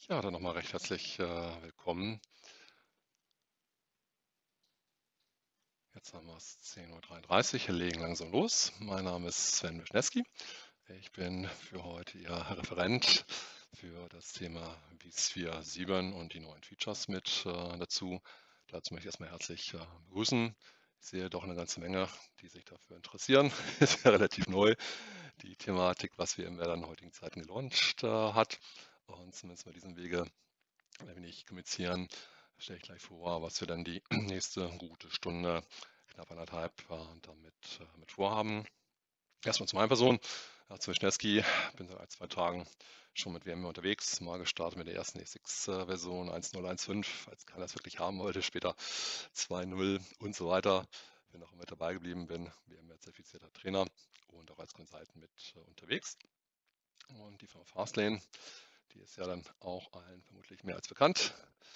Ja, dann nochmal recht herzlich willkommen. Jetzt haben wir es 10:33 Uhr, wir legen langsam los. Mein Name ist Sven Wischnewski. Ich bin für heute Ihr Referent für das Thema vSphere 7 und die neuen Features mit dazu. Dazu möchte ich erstmal herzlich begrüßen. Ich sehe doch eine ganze Menge, die sich dafür interessieren. Ist ja relativ neu, die Thematik, was VMware dann in heutigen Zeiten gelauncht hat. Und zumindest bei diesem Wege ein wenig kommunizieren, stelle ich gleich vor, was wir dann die nächste gute Stunde, knapp 1,5, damit vorhaben. Erstmal zu meiner Person. Zu Wischnewski, bin seit 1, 2 Tagen schon mit VMware unterwegs, mal gestartet mit der ersten ESX-Version 1.0.1.5, als keiner es wirklich haben wollte, später 2.0 und so weiter. Bin auch mit dabei geblieben, bin VMware-zertifizierter Trainer und auch als Consultant mit unterwegs. Und die Firma Fastlane, die ist ja dann auch allen vermutlich mehr als bekannt,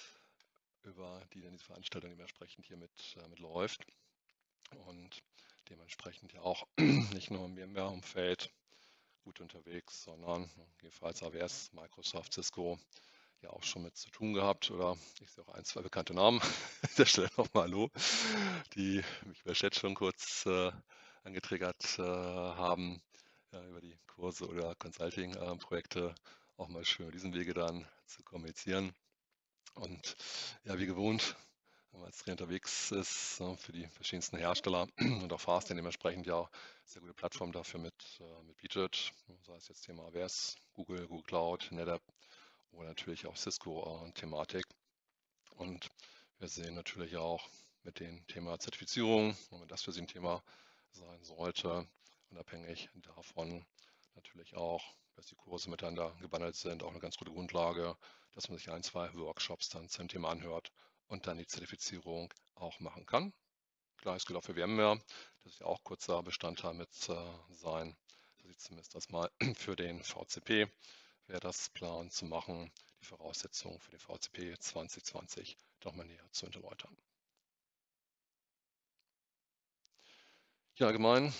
über die dann diese Veranstaltung dementsprechend hier mit läuft und dementsprechend ja auch nicht nur im VMware-Umfeld gut unterwegs, sondern jedenfalls AWS, Microsoft, Cisco ja auch schon mit zu tun gehabt, oder ich sehe auch 1, 2 bekannte Namen. An der Stelle nochmal Hallo, die mich bei Chat schon kurz angetriggert haben, ja, über die Kurse oder Consulting-Projekte auch mal schön über diesen Wege dann zu kommunizieren. Und ja, wie gewohnt, wenn man als Trainer unterwegs ist, für die verschiedensten Hersteller und auch Fastlane dementsprechend ja auch sehr gute Plattform dafür mit bietet, sei es jetzt Thema AWS, Google Cloud, NetApp oder natürlich auch Cisco-Thematik. Und wir sehen natürlich auch mit dem Thema Zertifizierung, wenn das für Sie ein Thema sein sollte, unabhängig davon natürlich auch, dass die Kurse miteinander gebundelt sind, auch eine ganz gute Grundlage, dass man sich 1, 2 Workshops dann zum Thema anhört und dann die Zertifizierung auch machen kann. Gleiches gilt auch für VMware, das ist ja auch kurzer Bestandteil mit sein. Das sieht zumindest das mal für den VCP, wer das plant zu machen, die Voraussetzungen für den VCP 2020 nochmal näher zu erläutern. Ja, allgemein,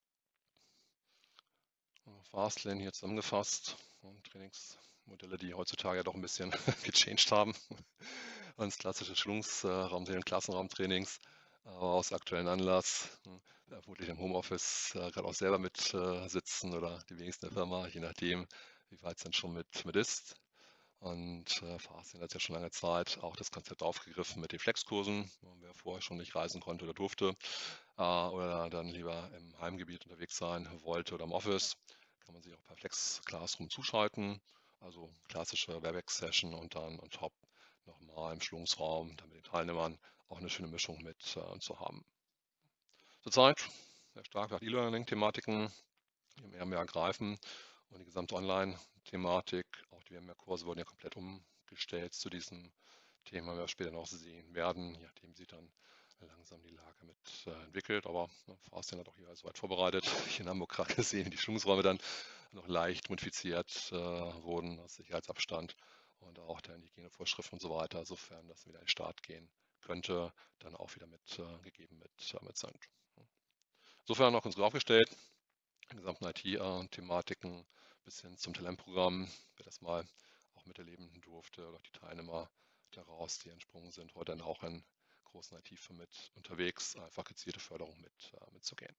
Fastlane hier zusammengefasst, Trainingsmodelle, die heutzutage ja doch ein bisschen gechanged haben, ans klassische Schulungsraumtraining, Klassenraumtrainings, aber aus aktuellen Anlass, vermutlich im Homeoffice gerade auch selber mit sitzen oder die wenigsten der Firma, je nachdem, wie weit es dann schon mit ist. Und Fastlane hat ja schon lange Zeit auch das Konzept aufgegriffen mit den Flexkursen, wer vorher schon nicht reisen konnte oder durfte oder dann lieber im Heimgebiet unterwegs sein wollte oder im Office, kann man sich auch per Flex Classroom zuschalten, also klassische Webex-Session und dann on top nochmal im Schulungsraum, dann mit den Teilnehmern auch eine schöne Mischung mit zu haben. Zurzeit sehr stark nach E-Learning-Thematiken, die mehr und mehr greifen und die gesamte Online-Thematik, auch die VMware-Kurse wurden ja komplett umgestellt zu diesem Thema, wir später noch sehen werden, je nachdem sich dann langsam die Lage mit entwickelt. Aber Fastlane hat auch hier soweit vorbereitet. Hier in Hamburg gerade gesehen, die Schulungsräume dann noch leicht modifiziert wurden, aus Sicherheitsabstand und auch dann Hygienevorschriften und so weiter, sofern das wieder in den Start gehen könnte, dann auch wieder mit gegeben mit sind. Insofern noch uns gut aufgestellt, die gesamten IT-Thematiken bis hin zum Talentprogramm, wer das mal auch miterleben durfte, oder auch die Teilnehmer daraus, die entsprungen sind, heute dann auch in großen IT-Firmen mit unterwegs, einfach gezielte Förderung mitzugehen.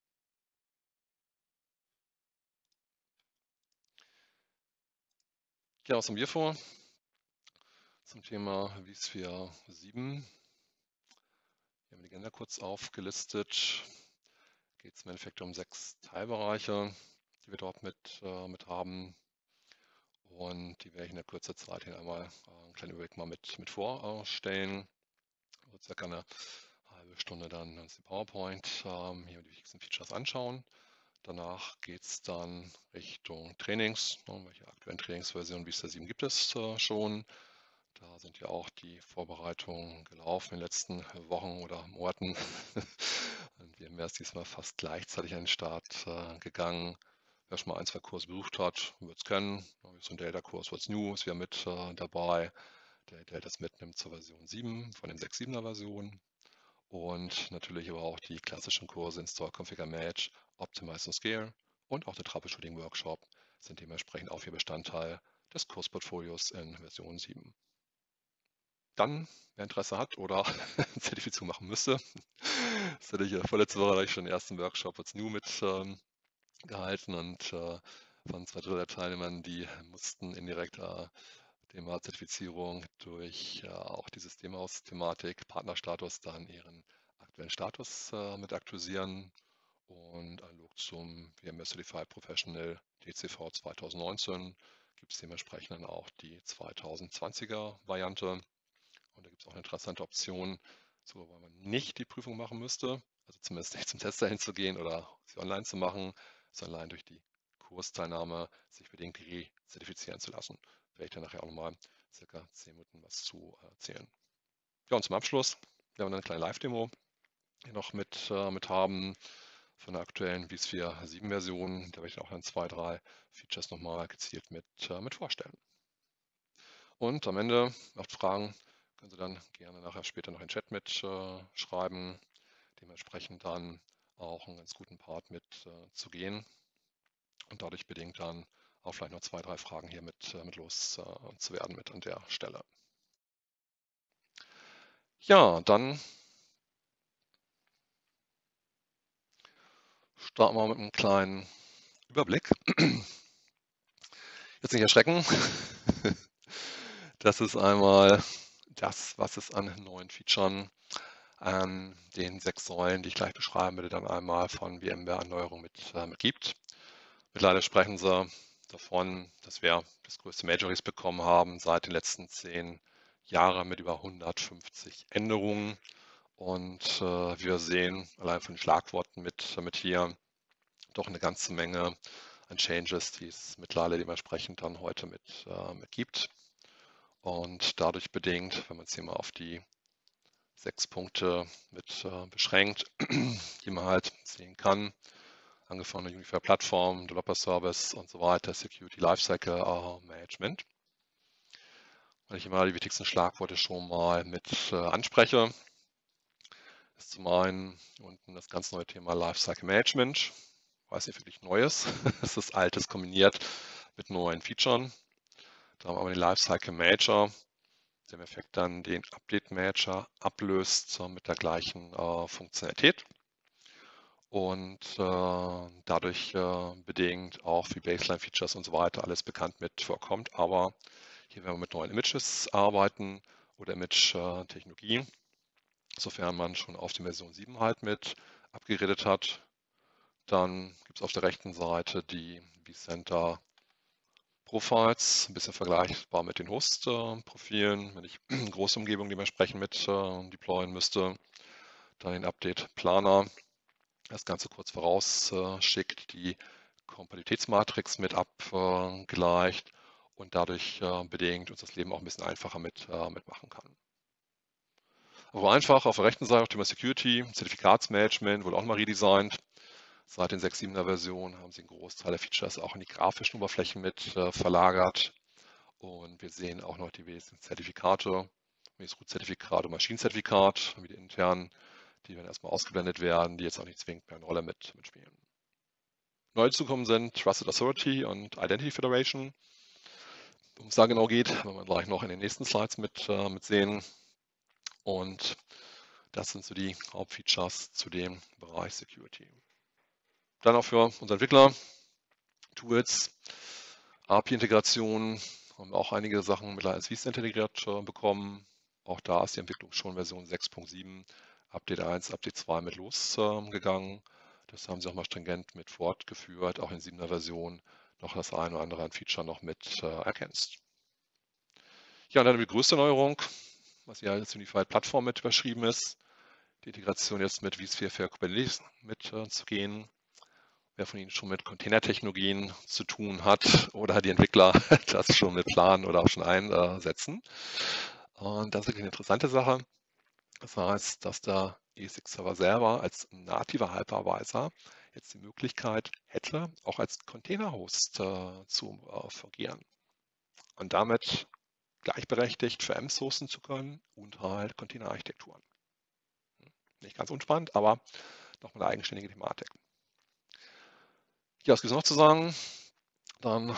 Ja, was haben wir vor? Zum Thema vSphere 7. Hier haben wir die Agenda kurz aufgelistet. Geht es im Endeffekt um 6 Teilbereiche, die wir dort mit haben. Und die werde ich in der Kürze Zeit hier einmal einen kleinen Überblick mal mit vorstellen. Also circa eine halbe Stunde dann uns die PowerPoint hier die wichtigsten Features anschauen. Danach geht es dann Richtung Trainings. Welche aktuellen Trainingsversionen vSphere 7 gibt es schon? Da sind ja auch die Vorbereitungen gelaufen in den letzten Wochen oder Monaten. Und wir haben erst diesmal fast gleichzeitig an den Start gegangen. Wer schon mal 1, 2 Kurse besucht hat, wird es kennen. So ein Delta-Kurs, What's New ist wieder mit dabei. Der das mitnimmt zur Version 7 von den 6.7er Versionen. Und natürlich aber auch die klassischen Kurse Install, Configure, Manage, Optimize und Scale und auch der Troubleshooting Workshop sind dementsprechend auch hier Bestandteil des Kursportfolios in Version 7. Dann, wer Interesse hat oder Zertifizierung machen müsste, das hatte ich vorletzte Woche schon den ersten Workshop What's New mit gehalten und von 2/3 der Teilnehmern, die mussten indirekt Thema Zertifizierung durch auch die Systemhaus-Thematik, Partnerstatus, dann ihren aktuellen Status mit aktualisieren und analog zum VMware Certified Professional DCV 2019 gibt es dementsprechend dann auch die 2020er Variante. Und da gibt es auch eine interessante Option, so, weil man nicht die Prüfung machen müsste, also zumindest nicht zum Tester hinzugehen oder sie online zu machen, sondern allein durch die Kursteilnahme sich bedingt rezertifizieren zu lassen. Werde ich dann nachher auch nochmal circa 10 Minuten was zu erzählen. Ja, und zum Abschluss werden wir eine kleine Live-Demo hier noch mit haben von der aktuellen vSphere 7 Version. Da werde ich auch dann 2, 3 Features nochmal gezielt mit vorstellen. Und am Ende, habt Fragen, können Sie dann gerne nachher später noch in den Chat mit schreiben. Dementsprechend dann auch einen ganz guten Part mit zu gehen und dadurch bedingt dann auch vielleicht noch 2, 3 Fragen hier mit los zu werden mit an der Stelle. Ja, dann starten wir mit einem kleinen Überblick. Jetzt nicht erschrecken. Das ist einmal das, was es an neuen Features an den 6 Säulen, die ich gleich beschreiben werde, dann einmal von VMware-Erneuerung mit gibt. Mittlerweile sprechen sie davon, dass wir das größte Major Release bekommen haben seit den letzten 10 Jahren mit über 150 Änderungen. Und wir sehen allein von den Schlagworten mit hier doch eine ganze Menge an Changes, die es mittlerweile dementsprechend dann heute mit gibt. Und dadurch bedingt, wenn man es hier mal auf die 6 Punkte mit beschränkt, die man halt sehen kann, angefangen mit Unified Plattform, Developer Service und so weiter, Security Lifecycle Management. Wenn ich immer die wichtigsten Schlagworte schon mal mit anspreche, ist zum einen unten das ganz neue Thema Lifecycle Management. Weiß nicht wirklich Neues. Es ist Altes kombiniert mit neuen Features. Da haben wir den Lifecycle Manager, der im Effekt dann den Update Manager ablöst mit der gleichen Funktionalität. Und dadurch bedingt auch wie Baseline-Features und so weiter alles bekannt mit vorkommt. Aber hier werden wir mit neuen Images arbeiten oder Image-Technologie, sofern man schon auf die Version 7 halt mit abgeredet hat. Dann gibt es auf der rechten Seite die vCenter Profiles, ein bisschen vergleichbar mit den Host-Profilen, wenn ich eine große Umgebung dementsprechend mit deployen müsste. Dann den Update-Planer, das Ganze kurz vorausschickt, die Kompatibilitätsmatrix mit abgleicht und dadurch bedingt uns das Leben auch ein bisschen einfacher mitmachen kann. Aber einfach auf der rechten Seite auch Thema Security, Zertifikatsmanagement wurde auch mal redesigned. Seit den 6.7er Versionen haben sie einen Großteil der Features auch in die grafischen Oberflächen mit verlagert. Und wir sehen auch noch die wesentlichen Zertifikate, Root-Zertifikat und Maschinenzertifikat, wie die internen, die werden erstmal ausgeblendet werden, die jetzt auch nicht zwingend mehr eine Rolle mitspielen. Neu dazugekommen sind Trusted Authority und Identity Federation. Worum es da genau geht, werden wir gleich noch in den nächsten Slides mit sehen. Und das sind so die Hauptfeatures zu dem Bereich Security. Dann auch für unsere Entwickler, Tools, API-Integration, haben wir auch einige Sachen mittlerweile als vCenter integriert bekommen. Auch da ist die Entwicklung schon Version 6.7, Update 1, Update 2 mit losgegangen. Das haben sie auch mal stringent mit fortgeführt, auch in 7er Version noch das eine oder andere an Feature noch mit ergänzt. Ja, und dann die größte Neuerung, was hier als Unified Plattform mit überschrieben ist, die Integration jetzt mit vSphere für Kubernetes mitzugehen. Wer von Ihnen schon mit Containertechnologien zu tun hat oder die Entwickler das schon mit planen oder auch schon einsetzen. Und das ist wirklich eine interessante Sache. Das heißt, dass der ESX-Server selber als nativer Hypervisor jetzt die Möglichkeit hätte, auch als Containerhost zu fungieren und damit gleichberechtigt für VMs hosten zu können und halt Containerarchitekturen. Nicht ganz unspannend, aber nochmal eine eigenständige Thematik. Ja, was gibt es noch zu sagen? Dann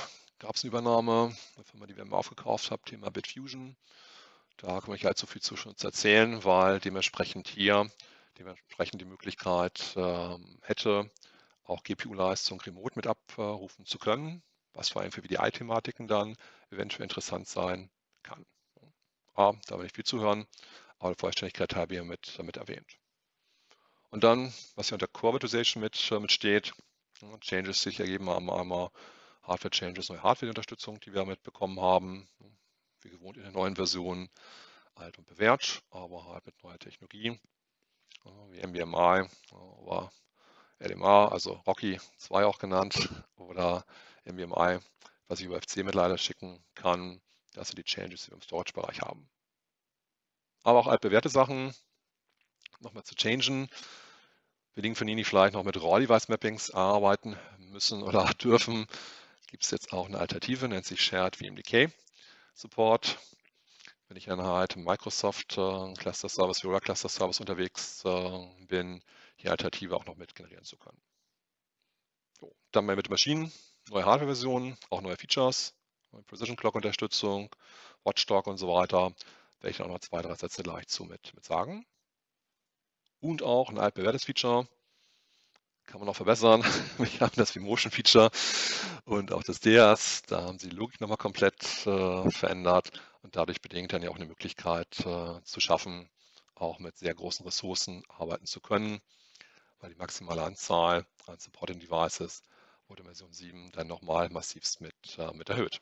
gab es eine Übernahme, eine Firma, die wir mal aufgekauft haben, Thema Bitfusion. Da kann man nicht allzu viel zu erzählen, weil dementsprechend hier die Möglichkeit hätte, auch GPU-Leistung remote mit abrufen zu können, was vor allem für VDI-Thematiken dann eventuell interessant sein kann. Da will ich viel zuhören, aber der Vollständigkeit habe ich damit erwähnt. Und dann, was hier unter Core Virtualization mit steht, Changes, die sich ergeben haben, einmal Hardware-Changes, neue Hardware-Unterstützung, die wir mitbekommen haben, wie gewohnt in der neuen Version, alt und bewährt, aber halt mit neuer Technologie, wie MBMI oder LMA, also Rocky 2 auch genannt, oder MBMI, was ich über FC mittlerweile schicken kann. Das sind die Changes, die wir im Storage-Bereich haben. Aber auch altbewährte Sachen nochmal zu changen. Wir liegen von Ihnen vielleicht noch mit RAW-Device-Mappings arbeiten müssen oder dürfen. Gibt es jetzt auch eine Alternative, nennt sich Shared VMDK Support. Wenn ich dann halt im Microsoft Cluster Service, Aurora Cluster Service unterwegs bin, die Alternative auch noch mit generieren zu können. So, dann mal mit Maschinen, neue Hardware-Versionen, auch neue Features, neue Precision Clock Unterstützung, Watchdog und so weiter. Werde ich dann auch noch 2, 3 Sätze gleich zu mit sagen. Und auch ein altbewährtes Feature, kann man noch verbessern. Wir haben das V-Motion-Feature und auch das DEAS. Da haben sie die Logik nochmal komplett verändert und dadurch bedingt dann ja auch eine Möglichkeit zu schaffen, auch mit sehr großen Ressourcen arbeiten zu können, weil die maximale Anzahl an Supporting Devices wurde in Version 7 dann nochmal massivst mit erhöht.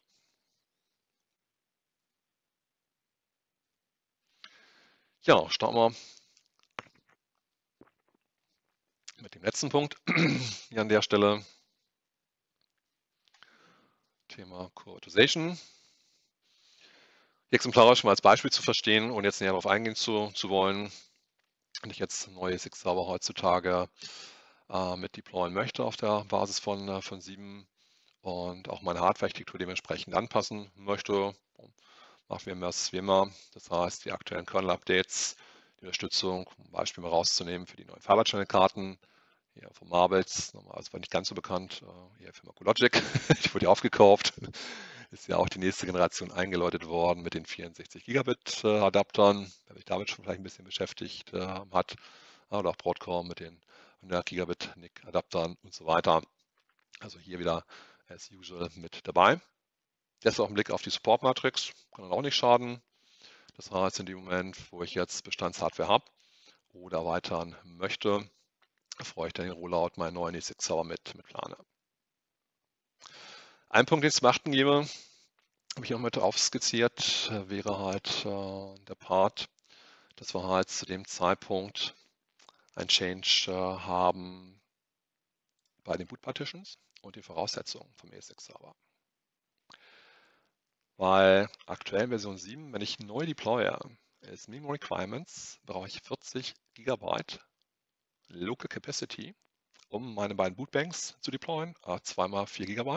Ja, starten wir mit dem letzten Punkt hier an der Stelle. Thema Coortization. Exemplarisch mal als Beispiel zu verstehen und jetzt näher darauf eingehen zu wollen, wenn ich jetzt neue ESX-Server heutzutage mit deployen möchte auf der Basis von 7 und auch meine Hardware-Architektur dementsprechend anpassen möchte, machen wir das wie immer. Das heißt, die aktuellen Kernel-Updates, die Unterstützung, um ein Beispiel mal rauszunehmen für die neuen Fiber-Channel-Karten, hier von Marvels, das war nicht ganz so bekannt, hier Firma Culogic, ich wurde ja aufgekauft, ist ja auch die nächste Generation eingeläutet worden mit den 64 Gigabit Adaptern, wer sich damit schon vielleicht ein bisschen beschäftigt hat, oder auch Broadcom mit den 100 Gigabit NIC Adaptern und so weiter. Also hier wieder as usual mit dabei. Jetzt auch ein Blick auf die Support-Matrix, kann dann auch nicht schaden. Das heißt, in dem Moment, wo ich jetzt Bestandshardware habe oder erweitern möchte, bevor ich dann den Rollout meinen neuen ESX-Server mit plane. Ein Punkt, den ich zu beachten gebe, habe ich noch mit aufskizziert, wäre halt der Part, dass wir halt zu dem Zeitpunkt ein Change haben bei den Boot Partitions und die Voraussetzungen vom ESX-Server. Weil aktuell in Version 7, wenn ich neu deploye, ist Minimum Requirements, brauche ich 40 GB Local Capacity, um meine beiden Bootbanks zu deployen, 2x4 GB.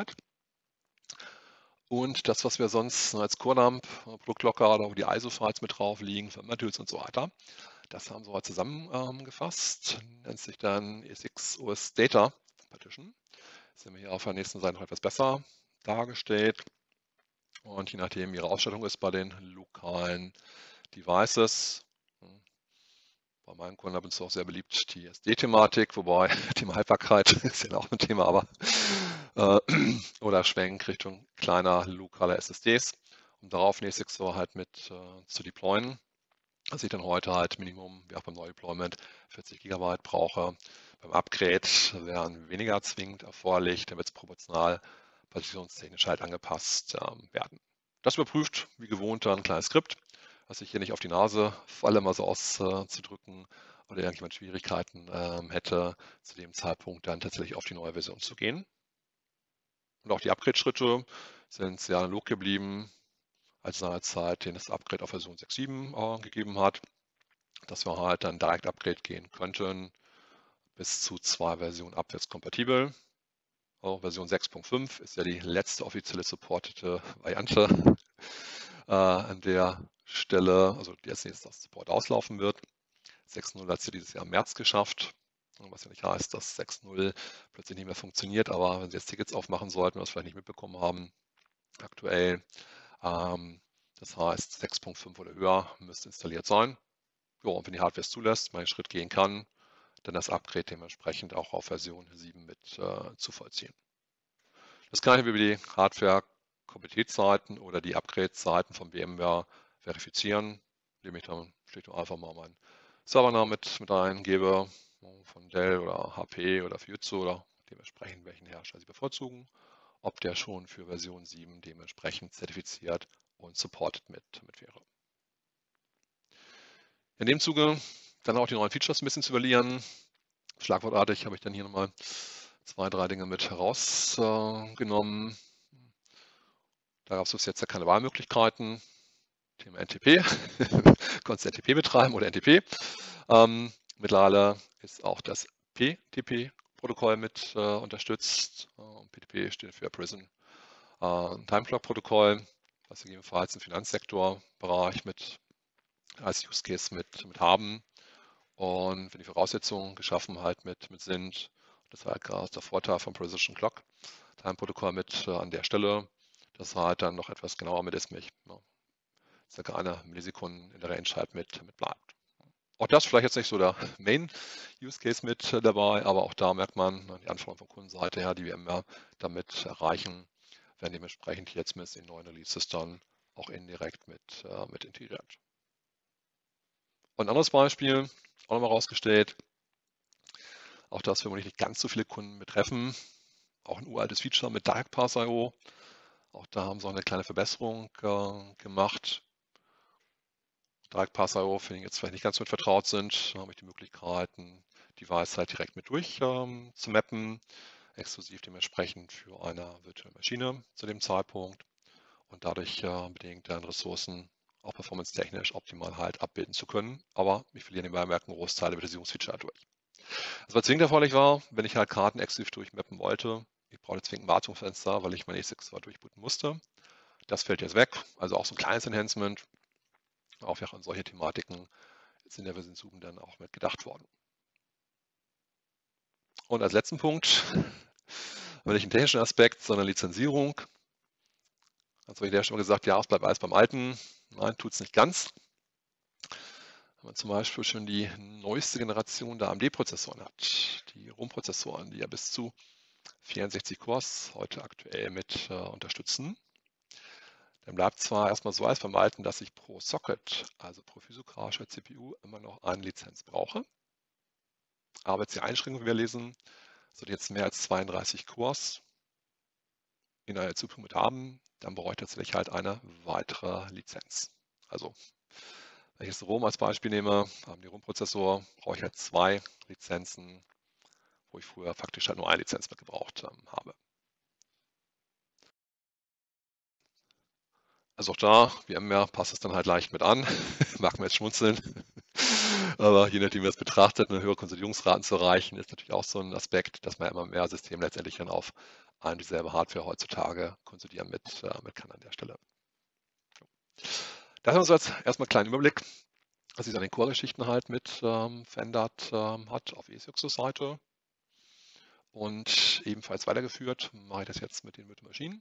Und das, was wir sonst als Core-Dump, Produktlocker oder wo die ISO-Files mit drauf liegen, Firmware-Tools und so weiter, das haben sie heute zusammengefasst, nennt sich dann ESX OS Data Partition. Das sehen wir hier auf der nächsten Seite noch etwas besser dargestellt. Und je nachdem, wie Ihre Ausstattung ist bei den lokalen Devices, bei meinen Kunden ab und zu auch sehr beliebt die SD-Thematik, wobei Thema Haltbarkeit ist ja auch ein Thema, aber oder Schwenk Richtung kleiner lokaler SSDs, um darauf nächstes Jahr halt mit zu deployen. Dass ich dann heute halt Minimum, wie auch beim Neudeployment, 40 GB brauche. Beim Upgrade wären weniger zwingend erforderlich, damit es proportional partitionstechnisch halt angepasst werden. Das überprüft, wie gewohnt, ein kleines Skript, dass ich hier nicht auf die Nase falle, mal so auszudrücken oder irgendjemand Schwierigkeiten hätte, zu dem Zeitpunkt dann tatsächlich auf die neue Version zu gehen. Und auch die Upgrade-Schritte sind sehr analog geblieben, als seinerzeit das Upgrade auf Version 6.7 gegeben hat, dass wir halt dann direkt Upgrade gehen könnten, bis zu 2 Versionen abwärts kompatibel. Version 6.5 ist ja die letzte offizielle supportete Variante an der Stelle, also die jetzt nächstes Support auslaufen wird. 6.0 hat sie dieses Jahr im März geschafft, was ja nicht heißt, dass 6.0 plötzlich nicht mehr funktioniert, aber wenn Sie jetzt Tickets aufmachen sollten, was vielleicht nicht mitbekommen haben, aktuell. Das heißt, 6.5 oder höher müsste installiert sein. Ja, und wenn die Hardware es zulässt, man einen Schritt gehen kann, dann das Upgrade dementsprechend auch auf Version 7 mit zu vollziehen. Das kann ich über die Hardware-Kompatibilitätsseiten oder die Upgrade-Seiten von VMware verifizieren, indem ich dann schlicht und einfach mal meinen Servernamen mit eingebe, von Dell oder HP oder Fujitsu oder dementsprechend welchen Hersteller Sie bevorzugen, ob der schon für Version 7 dementsprechend zertifiziert und supported mit wäre. In dem Zuge dann auch die neuen Features ein bisschen zu evaluieren. Schlagwortartig habe ich dann hier nochmal 2, 3 Dinge mit herausgenommen. Da gab es bis jetzt ja keine Wahlmöglichkeiten. Thema NTP, konntest NTP betreiben oder NTP. Mittlerweile ist auch das PTP-Protokoll mit unterstützt. PTP steht für Prison Time Clock Protokoll, was wir gegebenenfalls im Finanzsektorbereich als Use Case mit haben. Und wenn die Voraussetzungen geschaffen halt mit sind, das war halt gerade der Vorteil vom Precision Clock Time Protokoll mit an der Stelle, dass halt dann noch etwas genauer mit ist, circa einer Millisekunden in der Range halt mit bleibt. Auch das vielleicht jetzt nicht so der Main Use Case mit dabei, aber auch da merkt man die Anforderungen von Kundenseite her, die wir immer damit erreichen, werden dementsprechend jetzt mit den neuen Releases dann auch indirekt mit integriert. Und ein anderes Beispiel, auch nochmal rausgestellt, auch das vermutlich nicht ganz so viele Kunden betreffen, auch ein uraltes Feature mit Direct Pass.io. Auch da haben sie auch eine kleine Verbesserung gemacht. Direct Pass.io, für die jetzt vielleicht nicht ganz mit vertraut sind, habe ich die Möglichkeit, ein Device halt direkt mit durch zu mappen, exklusiv dementsprechend für eine virtuelle Maschine zu dem Zeitpunkt und dadurch bedingt dann Ressourcen auch performance-technisch optimal halt abbilden zu können. Aber ich verliere nebenbei einen Großteil der Visualisierungsfeature durch. Was zwingend erforderlich war, wenn ich halt Karten exklusiv durchmappen wollte, ich brauchte zwingend ein Wartungsfenster, weil ich mein E6 durchbooten musste. Das fällt jetzt weg, also auch so ein kleines Enhancement. Auch an solche Thematiken ist in der Version 7 dann auch mit gedacht worden. Und als letzten Punkt, aber nicht einen technischen Aspekt, sondern Lizenzierung. Also habe ich ja schon mal gesagt, ja, es bleibt alles beim Alten. Nein, tut es nicht ganz. Wenn man zum Beispiel schon die neueste Generation der AMD-Prozessoren hat, die ROM-Prozessoren, die ja bis zu 64 Cores heute aktuell mit unterstützen, dann bleibt zwar erstmal so alles beim Alten, dass ich pro Socket, also pro physikalischer CPU, immer noch eine Lizenz brauche. Aber jetzt die Einschränkung, wie wir lesen, sollte jetzt mehr als 32 Cores in einer CPU mit haben, dann brauche ich tatsächlich halt eine weitere Lizenz. Also, wenn ich jetzt ROM als Beispiel nehme, haben die ROM-Prozessor, brauche ich halt 2 Lizenzen, wo ich früher faktisch halt nur eine Lizenz mit gebraucht habe. Also auch da, wie immer, passt es dann halt leicht mit an. Mag man jetzt schmunzeln. Aber je nachdem, wie man es betrachtet, eine höhere Konsolidierungsraten zu erreichen, ist natürlich auch so ein Aspekt, dass man immer mehr Systeme letztendlich dann auf eine dieselbe Hardware heutzutage konsolidieren mit kann an der Stelle. Das haben wir uns jetzt erstmal einen kleinen Überblick, was sich an den Core-Geschichten halt mit verändert hat auf ESUX's-Seite. Und ebenfalls weitergeführt mache ich das jetzt mit den Virtual Maschinen,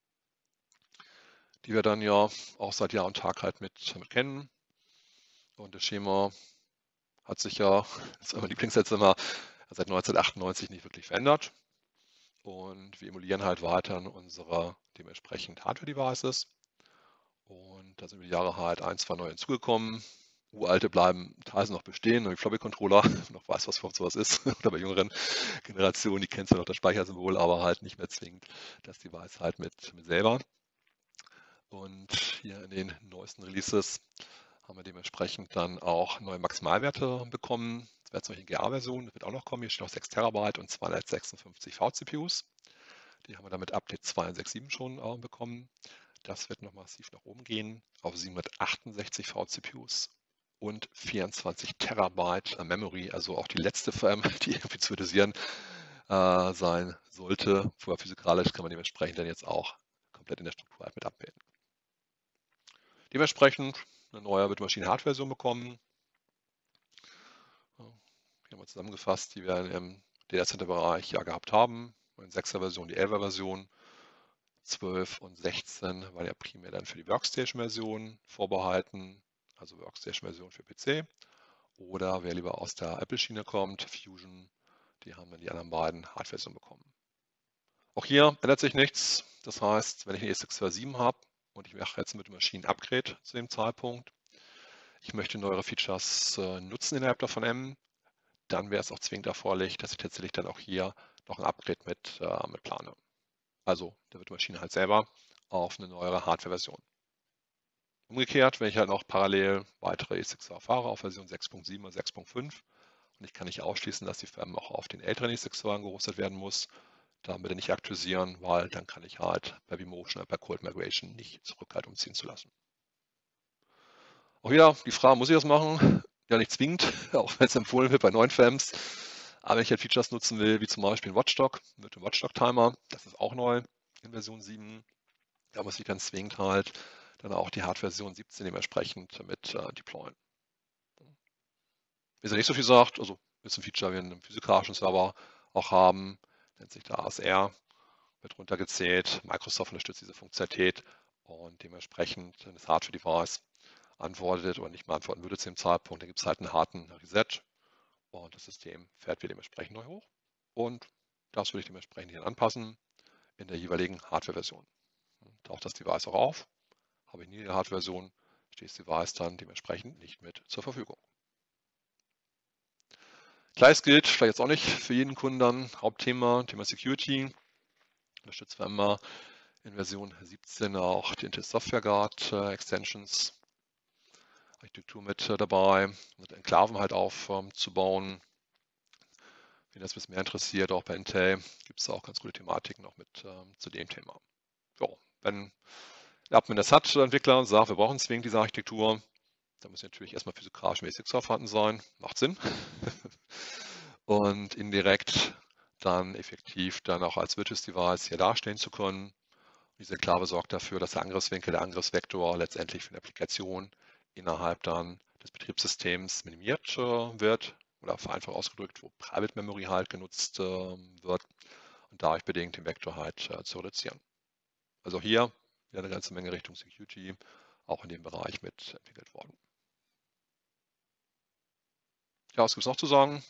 die wir dann ja auch seit Jahr und Tag halt mit kennen. Und das Schema hat sich ja, das ist mein Lieblingssatz immer, seit 1998 nicht wirklich verändert. Und wir emulieren halt weiterhin unsere dementsprechend Hardware-Devices. Und da sind über die Jahre halt 1, 2 neue hinzugekommen. Uralte bleiben teilweise noch bestehen, wie Floppy-Controller, noch weiß, was überhaupt sowas ist. Oder bei jüngeren Generationen, die kennen zwar noch das Speichersymbol, aber halt nicht mehr zwingend das Device halt mit selber. Und hier in den neuesten Releases haben wir dementsprechend dann auch neue Maximalwerte bekommen. Das wäre zum Beispiel die GA-Version, das wird auch noch kommen. Hier steht noch 6 Terabyte und 256 VCPUs. Die haben wir damit Update 2.6.7 schon bekommen. Das wird noch massiv nach oben gehen auf 768 VCPUs und 24 Terabyte Memory, also auch die letzte VM, die irgendwie zu virtualisieren sein sollte. Vorher physikalisch kann man dementsprechend dann jetzt auch komplett in der Struktur halt mit abbilden. Dementsprechend eine neue Virtual Machine Hardware-Version bekommen. Hier haben wir zusammengefasst, die wir im Data Center Bereich ja gehabt haben. In 6er Version, die 11er Version. 12 und 16 waren ja primär dann für die Workstation-Version vorbehalten, also Workstation-Version für PC. Oder wer lieber aus der Apple-Schiene kommt, Fusion, die haben dann die anderen beiden Hardware-Versionen bekommen. Auch hier ändert sich nichts. Das heißt, wenn ich eine ESX27 habe und ich mache jetzt mit dem Maschinen-Upgrade zu dem Zeitpunkt, ich möchte neuere Features nutzen innerhalb der VM, dann wäre es auch zwingend erforderlich, dass ich tatsächlich dann auch hier noch ein Upgrade mit plane. Also da wird die Maschine halt selber auf eine neuere Hardware-Version. Umgekehrt, wenn ich halt noch parallel weitere ESXi fahre auf Version 6.7 oder 6.5 und ich kann nicht ausschließen, dass die VM auch auf den älteren ESXi gerüstet werden muss, dann bitte nicht aktualisieren, weil dann kann ich halt bei vMotion oder bei Cold Migration nicht zurück halt umziehen zu lassen. Auch wieder die Frage, muss ich das machen? Ja, nicht zwingend, auch wenn es empfohlen wird bei neuen VMs. Aber wenn ich halt Features nutzen will, wie zum Beispiel ein Watchdog mit dem Watchdog-Timer, das ist auch neu in Version 7, da muss ich ganz zwingend halt dann auch die Hardware-Version 17 dementsprechend mit deployen. Wenn ihr nicht so viel sagt, also ist ein Feature, wir einen physikalischen Server auch haben, nennt sich der ASR, wird runtergezählt. Microsoft unterstützt diese Funktionalität und dementsprechend, wenn das Hardware-Device antwortet oder nicht mehr antworten würde zu dem Zeitpunkt, dann gibt es halt einen harten Reset und das System fährt wieder dementsprechend neu hoch. Und das würde ich dementsprechend hier anpassen in der jeweiligen Hardware-Version. Taucht das Device auch auf, habe ich nie eine Hardware-Version, steht das Device dann dementsprechend nicht mit zur Verfügung. Gleiches gilt vielleicht jetzt auch nicht für jeden Kunden dann. Hauptthema, Thema Security. Unterstützen wir immer in Version 17 auch die Intel Software Guard Extensions. Architektur mit dabei, mit Enklaven halt aufzubauen. Wen das ein bisschen mehr interessiert, auch bei Intel gibt es auch ganz gute Thematiken noch mit zu dem Thema. Jo, wenn der Admin das hat, der Entwickler, sagt, wir brauchen zwingend diese Architektur, dann muss natürlich erstmal physikalisch mäßig vorhanden sein. Macht Sinn. Und indirekt dann effektiv dann auch als Virtuous Device hier dastehen zu können. Diese Enklave sorgt dafür, dass der Angriffswinkel, der Angriffsvektor letztendlich für eine Applikation innerhalb dann des Betriebssystems minimiert wird oder vereinfacht ausgedrückt, wo Private Memory halt genutzt wird und dadurch bedingt den Vektor halt zu reduzieren. Also hier wieder eine ganze Menge Richtung Security auch in dem Bereich mit entwickelt worden. Ja, was gibt es noch zu sagen?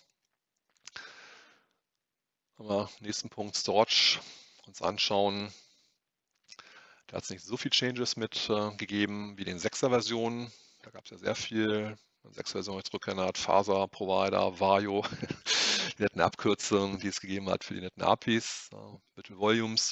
Wenn wir nächsten Punkt Storage uns anschauen, da hat es nicht so viel Changes mit gegeben wie den 6er-Versionen. Da gab es ja sehr viel. 6er-Version zurückgeändert, Faser, Provider, Vario, die netten Abkürzungen, die es gegeben hat für die netten APIs, Mittel Volumes.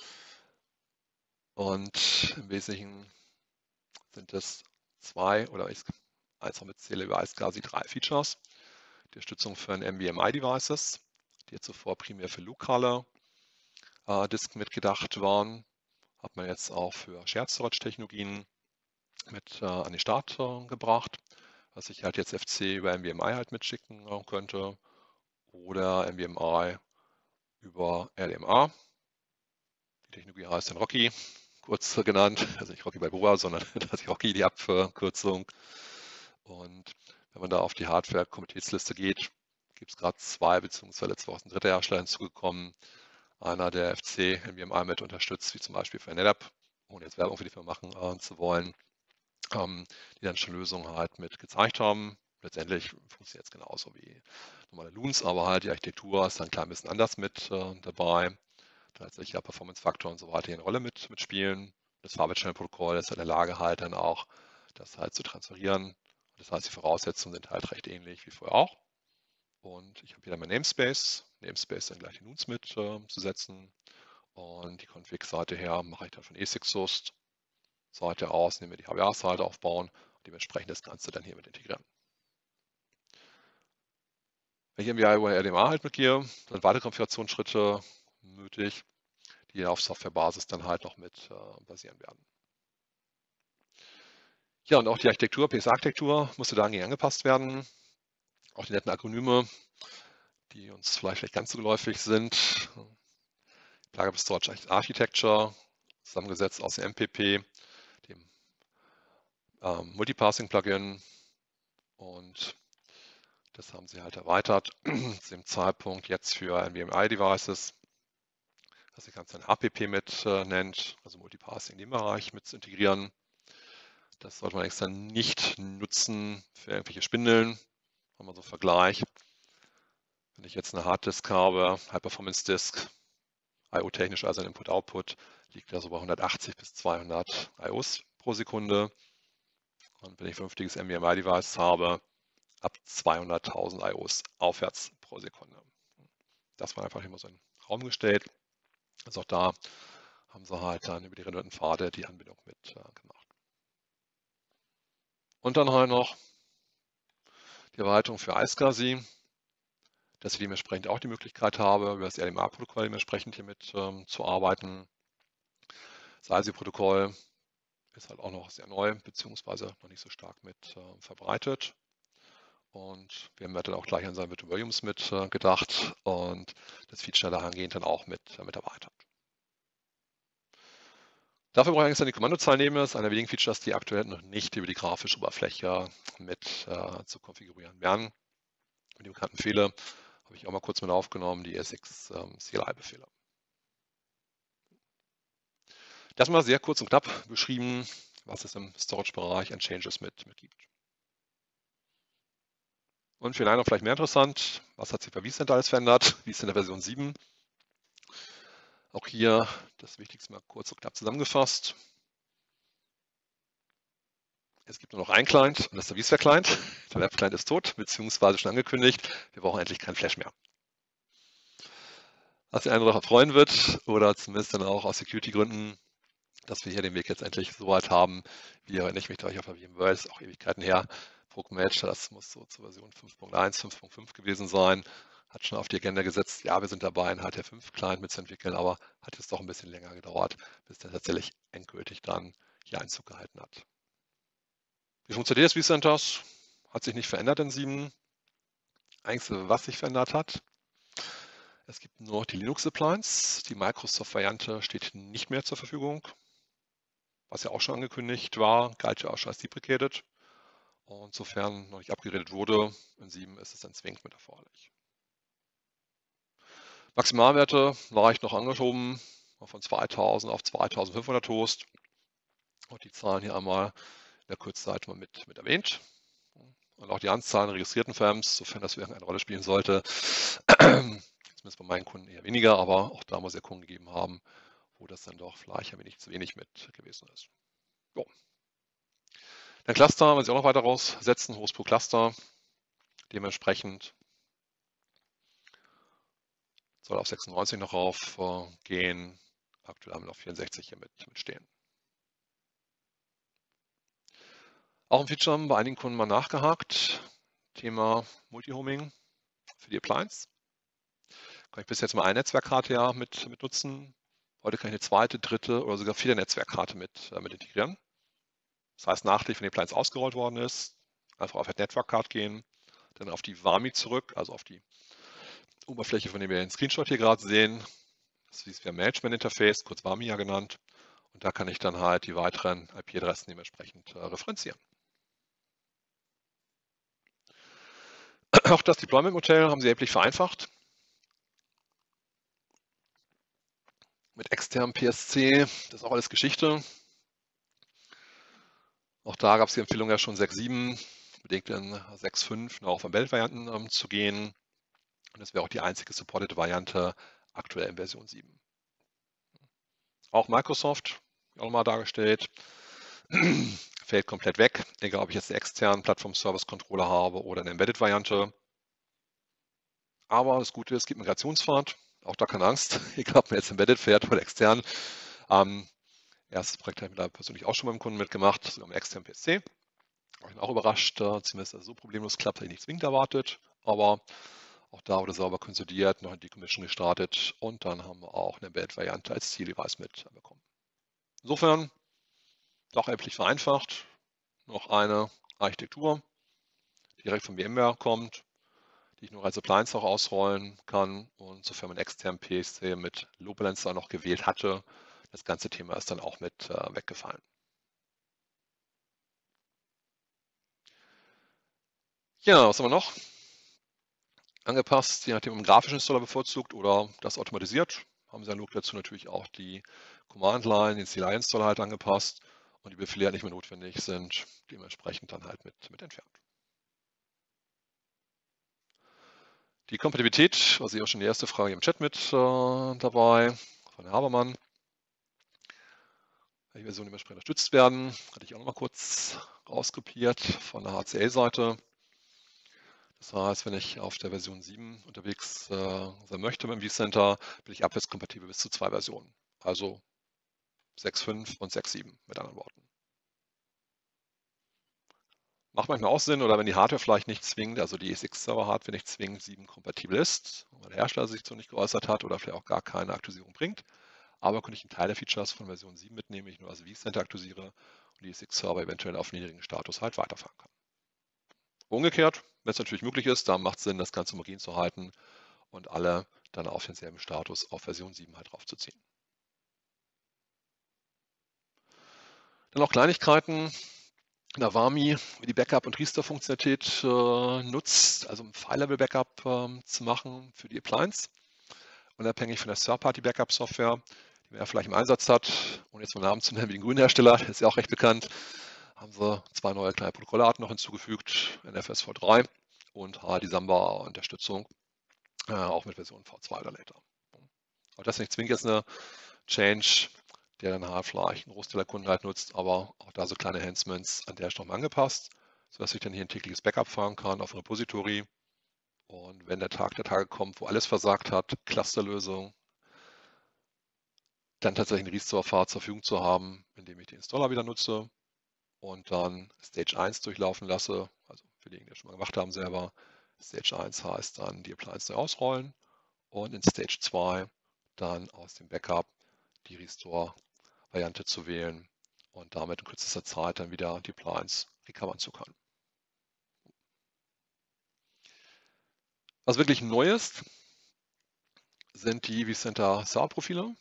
Und im Wesentlichen sind es zwei oder ich eins noch mitzähle, überhaupt quasi 3 Features. Die Unterstützung für NVMe-Devices, die jetzt zuvor primär für lokale Disk mitgedacht waren, hat man jetzt auch für Shared Storage Technologien mit an den Start gebracht, was ich halt jetzt FC über NVMe halt mitschicken könnte oder NVMe über RDMA. Die Technologie heißt dann Rocky, kurz genannt, also nicht Rocky Balboa, sondern das ist Rocky, die Abkürzung. Und wenn man da auf die Hardware-Kompatibilitätsliste geht, gibt es gerade 2 bzw. letzte Woche ein dritter Hersteller hinzugekommen. Einer, der FC NVMe mit unterstützt, wie zum Beispiel für NetApp, ohne jetzt Werbung für die Firma machen zu wollen, die dann schon Lösungen halt mit gezeigt haben. Letztendlich funktioniert es genauso wie normale Loons, aber halt die Architektur ist dann ein klein bisschen anders mit dabei. Tatsächlich ja Performance-Faktor und so weiter hier eine Rolle mitspielen. Das Farbit-Channel-Protokoll ist in der Lage halt dann auch, das halt zu transferieren. Das heißt, die Voraussetzungen sind halt recht ähnlich wie vorher auch. Und ich habe hier mein Namespace. Namespace dann gleich die Nuns mit zu setzen. Und die Config-Seite her mache ich dann von ESXhost Seite aus, nehme die HWA-Seite aufbauen und dementsprechend das Ganze dann hier mit integrieren. Wenn ich MVI über RDMA halt mitgehe, dann weitere Konfigurationsschritte nötig, die auf Softwarebasis dann halt noch mit basieren werden. Ja, und auch die Architektur, PSA-Architektur, musste dahingehend angepasst werden. Auch die netten Akronyme, die uns vielleicht nicht ganz so geläufig sind. Plugable Storage Architecture, zusammengesetzt aus dem MPP, dem Multipassing-Plugin, und das haben sie halt erweitert zu dem Zeitpunkt jetzt für NVMe-Devices. was sich ganz ein HPP mit nennt, also Multipassing in dem Bereich mit zu integrieren. Das sollte man extra nicht nutzen für irgendwelche Spindeln. Haben wir so einen Vergleich. Wenn ich jetzt eine Harddisk habe, High-Performance-Disk, IO-technisch, also ein Input-Output, liegt da so bei 180 bis 200 IOs pro Sekunde. Und wenn ich ein vernünftiges NVMe-Device habe, ab 200.000 IOs aufwärts pro Sekunde. Das war einfach immer so in den Raum gestellt. Also auch da haben sie halt dann über die redundanten Pfade die Anbindung mit gemacht. Und dann halt noch die Erweiterung für iSCSI, dass ich dementsprechend auch die Möglichkeit habe, über das RDMA-Protokoll dementsprechend hier mit zu arbeiten. Das ISI-Protokoll ist halt auch noch sehr neu, beziehungsweise noch nicht so stark mit verbreitet. Und wir haben dann auch gleich an seine Virtual Volumes mit gedacht und das Feature dahingehend dann auch mit erweitert. Dafür brauche ich eigentlich dann die Kommandozeilenebene. Das ist einer der wenigen Features, die aktuell noch nicht über die grafische Oberfläche mit zu konfigurieren werden. Und die bekannten Befehle habe ich auch mal kurz mit aufgenommen, die ESX CLI-Befehle. Das mal sehr kurz und knapp beschrieben, was es im Storage-Bereich an Changes mit gibt. Und für den einen vielleicht mehr interessant, was hat sich bei vCenter alles verändert? vCenter Version 7. Auch hier das Wichtigste mal kurz und knapp zusammengefasst. Es gibt nur noch einen Client und das ist der vSphere Client. Der Web-Client ist tot, beziehungsweise schon angekündigt. Wir brauchen endlich kein Flash mehr. Was den einen oder anderen freuen wird, oder zumindest dann auch aus Security-Gründen, dass wir hier den Weg jetzt endlich so weit haben. Wie erinnere ich mich da auf der VMware, ist auch Ewigkeiten her. ProCmatch, das muss so zur Version 5.1, 5.5 gewesen sein. Hat schon auf die Agenda gesetzt, ja, wir sind dabei, einen HT5-Client mitzuentwickeln, aber hat jetzt doch ein bisschen länger gedauert, bis der tatsächlich endgültig dann hier Einzug gehalten hat. Die Funktion des vCenters hat sich nicht verändert in 7. Eigentlich, was sich verändert hat, es gibt nur noch die Linux-Appliance. Die Microsoft-Variante steht nicht mehr zur Verfügung. Was ja auch schon angekündigt war, galt ja auch schon als deprecated. Und sofern noch nicht abgeredet wurde, in 7 ist es dann zwingend mit erforderlich. Maximalwerte leicht noch angeschoben, von 2000 auf 2500 Host. Und die Zahlen hier einmal in der Kurzzeit mal mit erwähnt. Und auch die Anzahl an registrierten Firms, sofern das irgendeine Rolle spielen sollte, zumindest bei meinen Kunden eher weniger, aber auch da muss es ja Kunden gegeben haben, wo das dann doch vielleicht ein wenig zu wenig mit gewesen ist. Jo. Dann Cluster, wenn Sie auch noch weiter raussetzen, Host pro Cluster. Dementsprechend soll auf 96 noch raufgehen. Aktuell haben wir noch 64 hier mit stehen. Auch ein Feature haben bei einigen Kunden mal nachgehakt. Thema Multihoming für die Appliance. Kann ich bis jetzt mal eine Netzwerkkarte ja mit nutzen. Heute kann ich eine zweite, dritte oder sogar 4. Netzwerkkarte mit integrieren. Das heißt, nachträglich, wenn die Appliance ausgerollt worden ist, einfach auf die Network Card gehen, dann auf die VAMI zurück, also auf die Oberfläche, von der wir den Screenshot hier gerade sehen. Das ist via Management Interface, kurz VAMI ja genannt. Und da kann ich dann halt die weiteren IP-Adressen dementsprechend referenzieren. Auch das Deployment-Modell haben sie erheblich vereinfacht. Mit externem PSC, das ist auch alles Geschichte. Auch da gab es die Empfehlung ja schon 6.7, bedingt in 6.5 noch auf Embedded-Varianten zu gehen. Und das wäre auch die einzige supported Variante aktuell in Version 7. Auch Microsoft, auch nochmal dargestellt, fällt komplett weg, egal ob ich jetzt einen externen Plattform-Service-Controller habe oder eine Embedded-Variante. Aber das Gute ist, es gibt Migrationspfad. Auch da keine Angst, egal ob man jetzt Embedded fährt oder extern. Erstes Projekt habe ich da persönlich auch schon beim Kunden mitgemacht, sogar mit externen PC. Ich bin auch überrascht, zumindest dass es so problemlos klappt, habe ich nicht zwingend erwartet. Aber auch da wurde sauber konsolidiert, noch eine Decommission gestartet und dann haben wir auch eine Embedded-Variante als Zieldevice mitbekommen. Insofern doch erheblich vereinfacht. Noch eine Architektur, die direkt von VMware kommt, die ich nur als Appliance auch ausrollen kann. Und sofern man externen PC mit Load Balancer noch gewählt hatte, das ganze Thema ist dann auch mit weggefallen. Ja, was haben wir noch? Angepasst, je nachdem, ob man einen grafischen Installer bevorzugt oder das automatisiert. haben sie analog dazu natürlich auch die Command-Line, den CLI-Installer halt angepasst und die Befehle, die nicht mehr notwendig sind, dementsprechend dann halt mit entfernt. Die Kompatibilität, war sicher auch schon die erste Frage im Chat mit dabei, von Herrn Habermann. Die Version dementsprechend unterstützt werden, hatte ich auch noch mal kurz rauskopiert von der HCL-Seite. Das heißt, wenn ich auf der Version 7 unterwegs sein möchte mit dem vCenter, bin ich abwärtskompatibel bis zu 2 Versionen. Also 6.5 und 6.7 mit anderen Worten. Macht manchmal auch Sinn, oder wenn die Hardware vielleicht nicht zwingend, also die ESX-Server-Hardware nicht zwingend 7 kompatibel ist, weil der Hersteller sich so nicht geäußert hat oder vielleicht auch gar keine Aktualisierung bringt. Aber könnte ich einen Teil der Features von Version 7 mitnehmen, wenn ich nur als vCenter aktualisiere und die ESX-Server eventuell auf niedrigen Status halt weiterfahren kann. Umgekehrt, wenn es natürlich möglich ist, dann macht es Sinn, das Ganze homogen zu halten und alle dann auf denselben Status auf Version 7 halt draufzuziehen. Dann noch Kleinigkeiten. In der WAMI, wie die Backup- und Restore-Funktionalität nutzt, also ein File-Level-Backup zu machen für die Appliance, unabhängig von der Third-Party-Backup-Software, die man ja vielleicht im Einsatz hat. Und jetzt mal Namen zu nennen wie den grünen Hersteller, der ist ja auch recht bekannt, haben sie 2 neue kleine Protokollarten noch hinzugefügt, NFS v3 und die Samba-Unterstützung, auch mit Version V2 oder later. Aber das ist nicht zwingend jetzt eine Change, der dann halt vielleicht ein Großteil der Kunden halt nutzt, aber auch da so kleine Enhancements an der Stelle nochmal angepasst, sodass ich dann hier ein tägliches Backup fahren kann auf ein Repository. Und wenn der Tag der Tage kommt, wo alles versagt hat, Clusterlösung, dann tatsächlich eine Restore-Fahrt zur Verfügung zu haben, indem ich den Installer wieder nutze und dann Stage 1 durchlaufen lasse, also für diejenigen, die das schon mal gemacht haben selber. Stage 1 heißt dann die Appliance neu ausrollen und in Stage 2 dann aus dem Backup die Restore-Variante zu wählen und damit in kürzester Zeit dann wieder die Appliance recovern zu können. Was wirklich neu ist, sind die vCenter Server-Profile.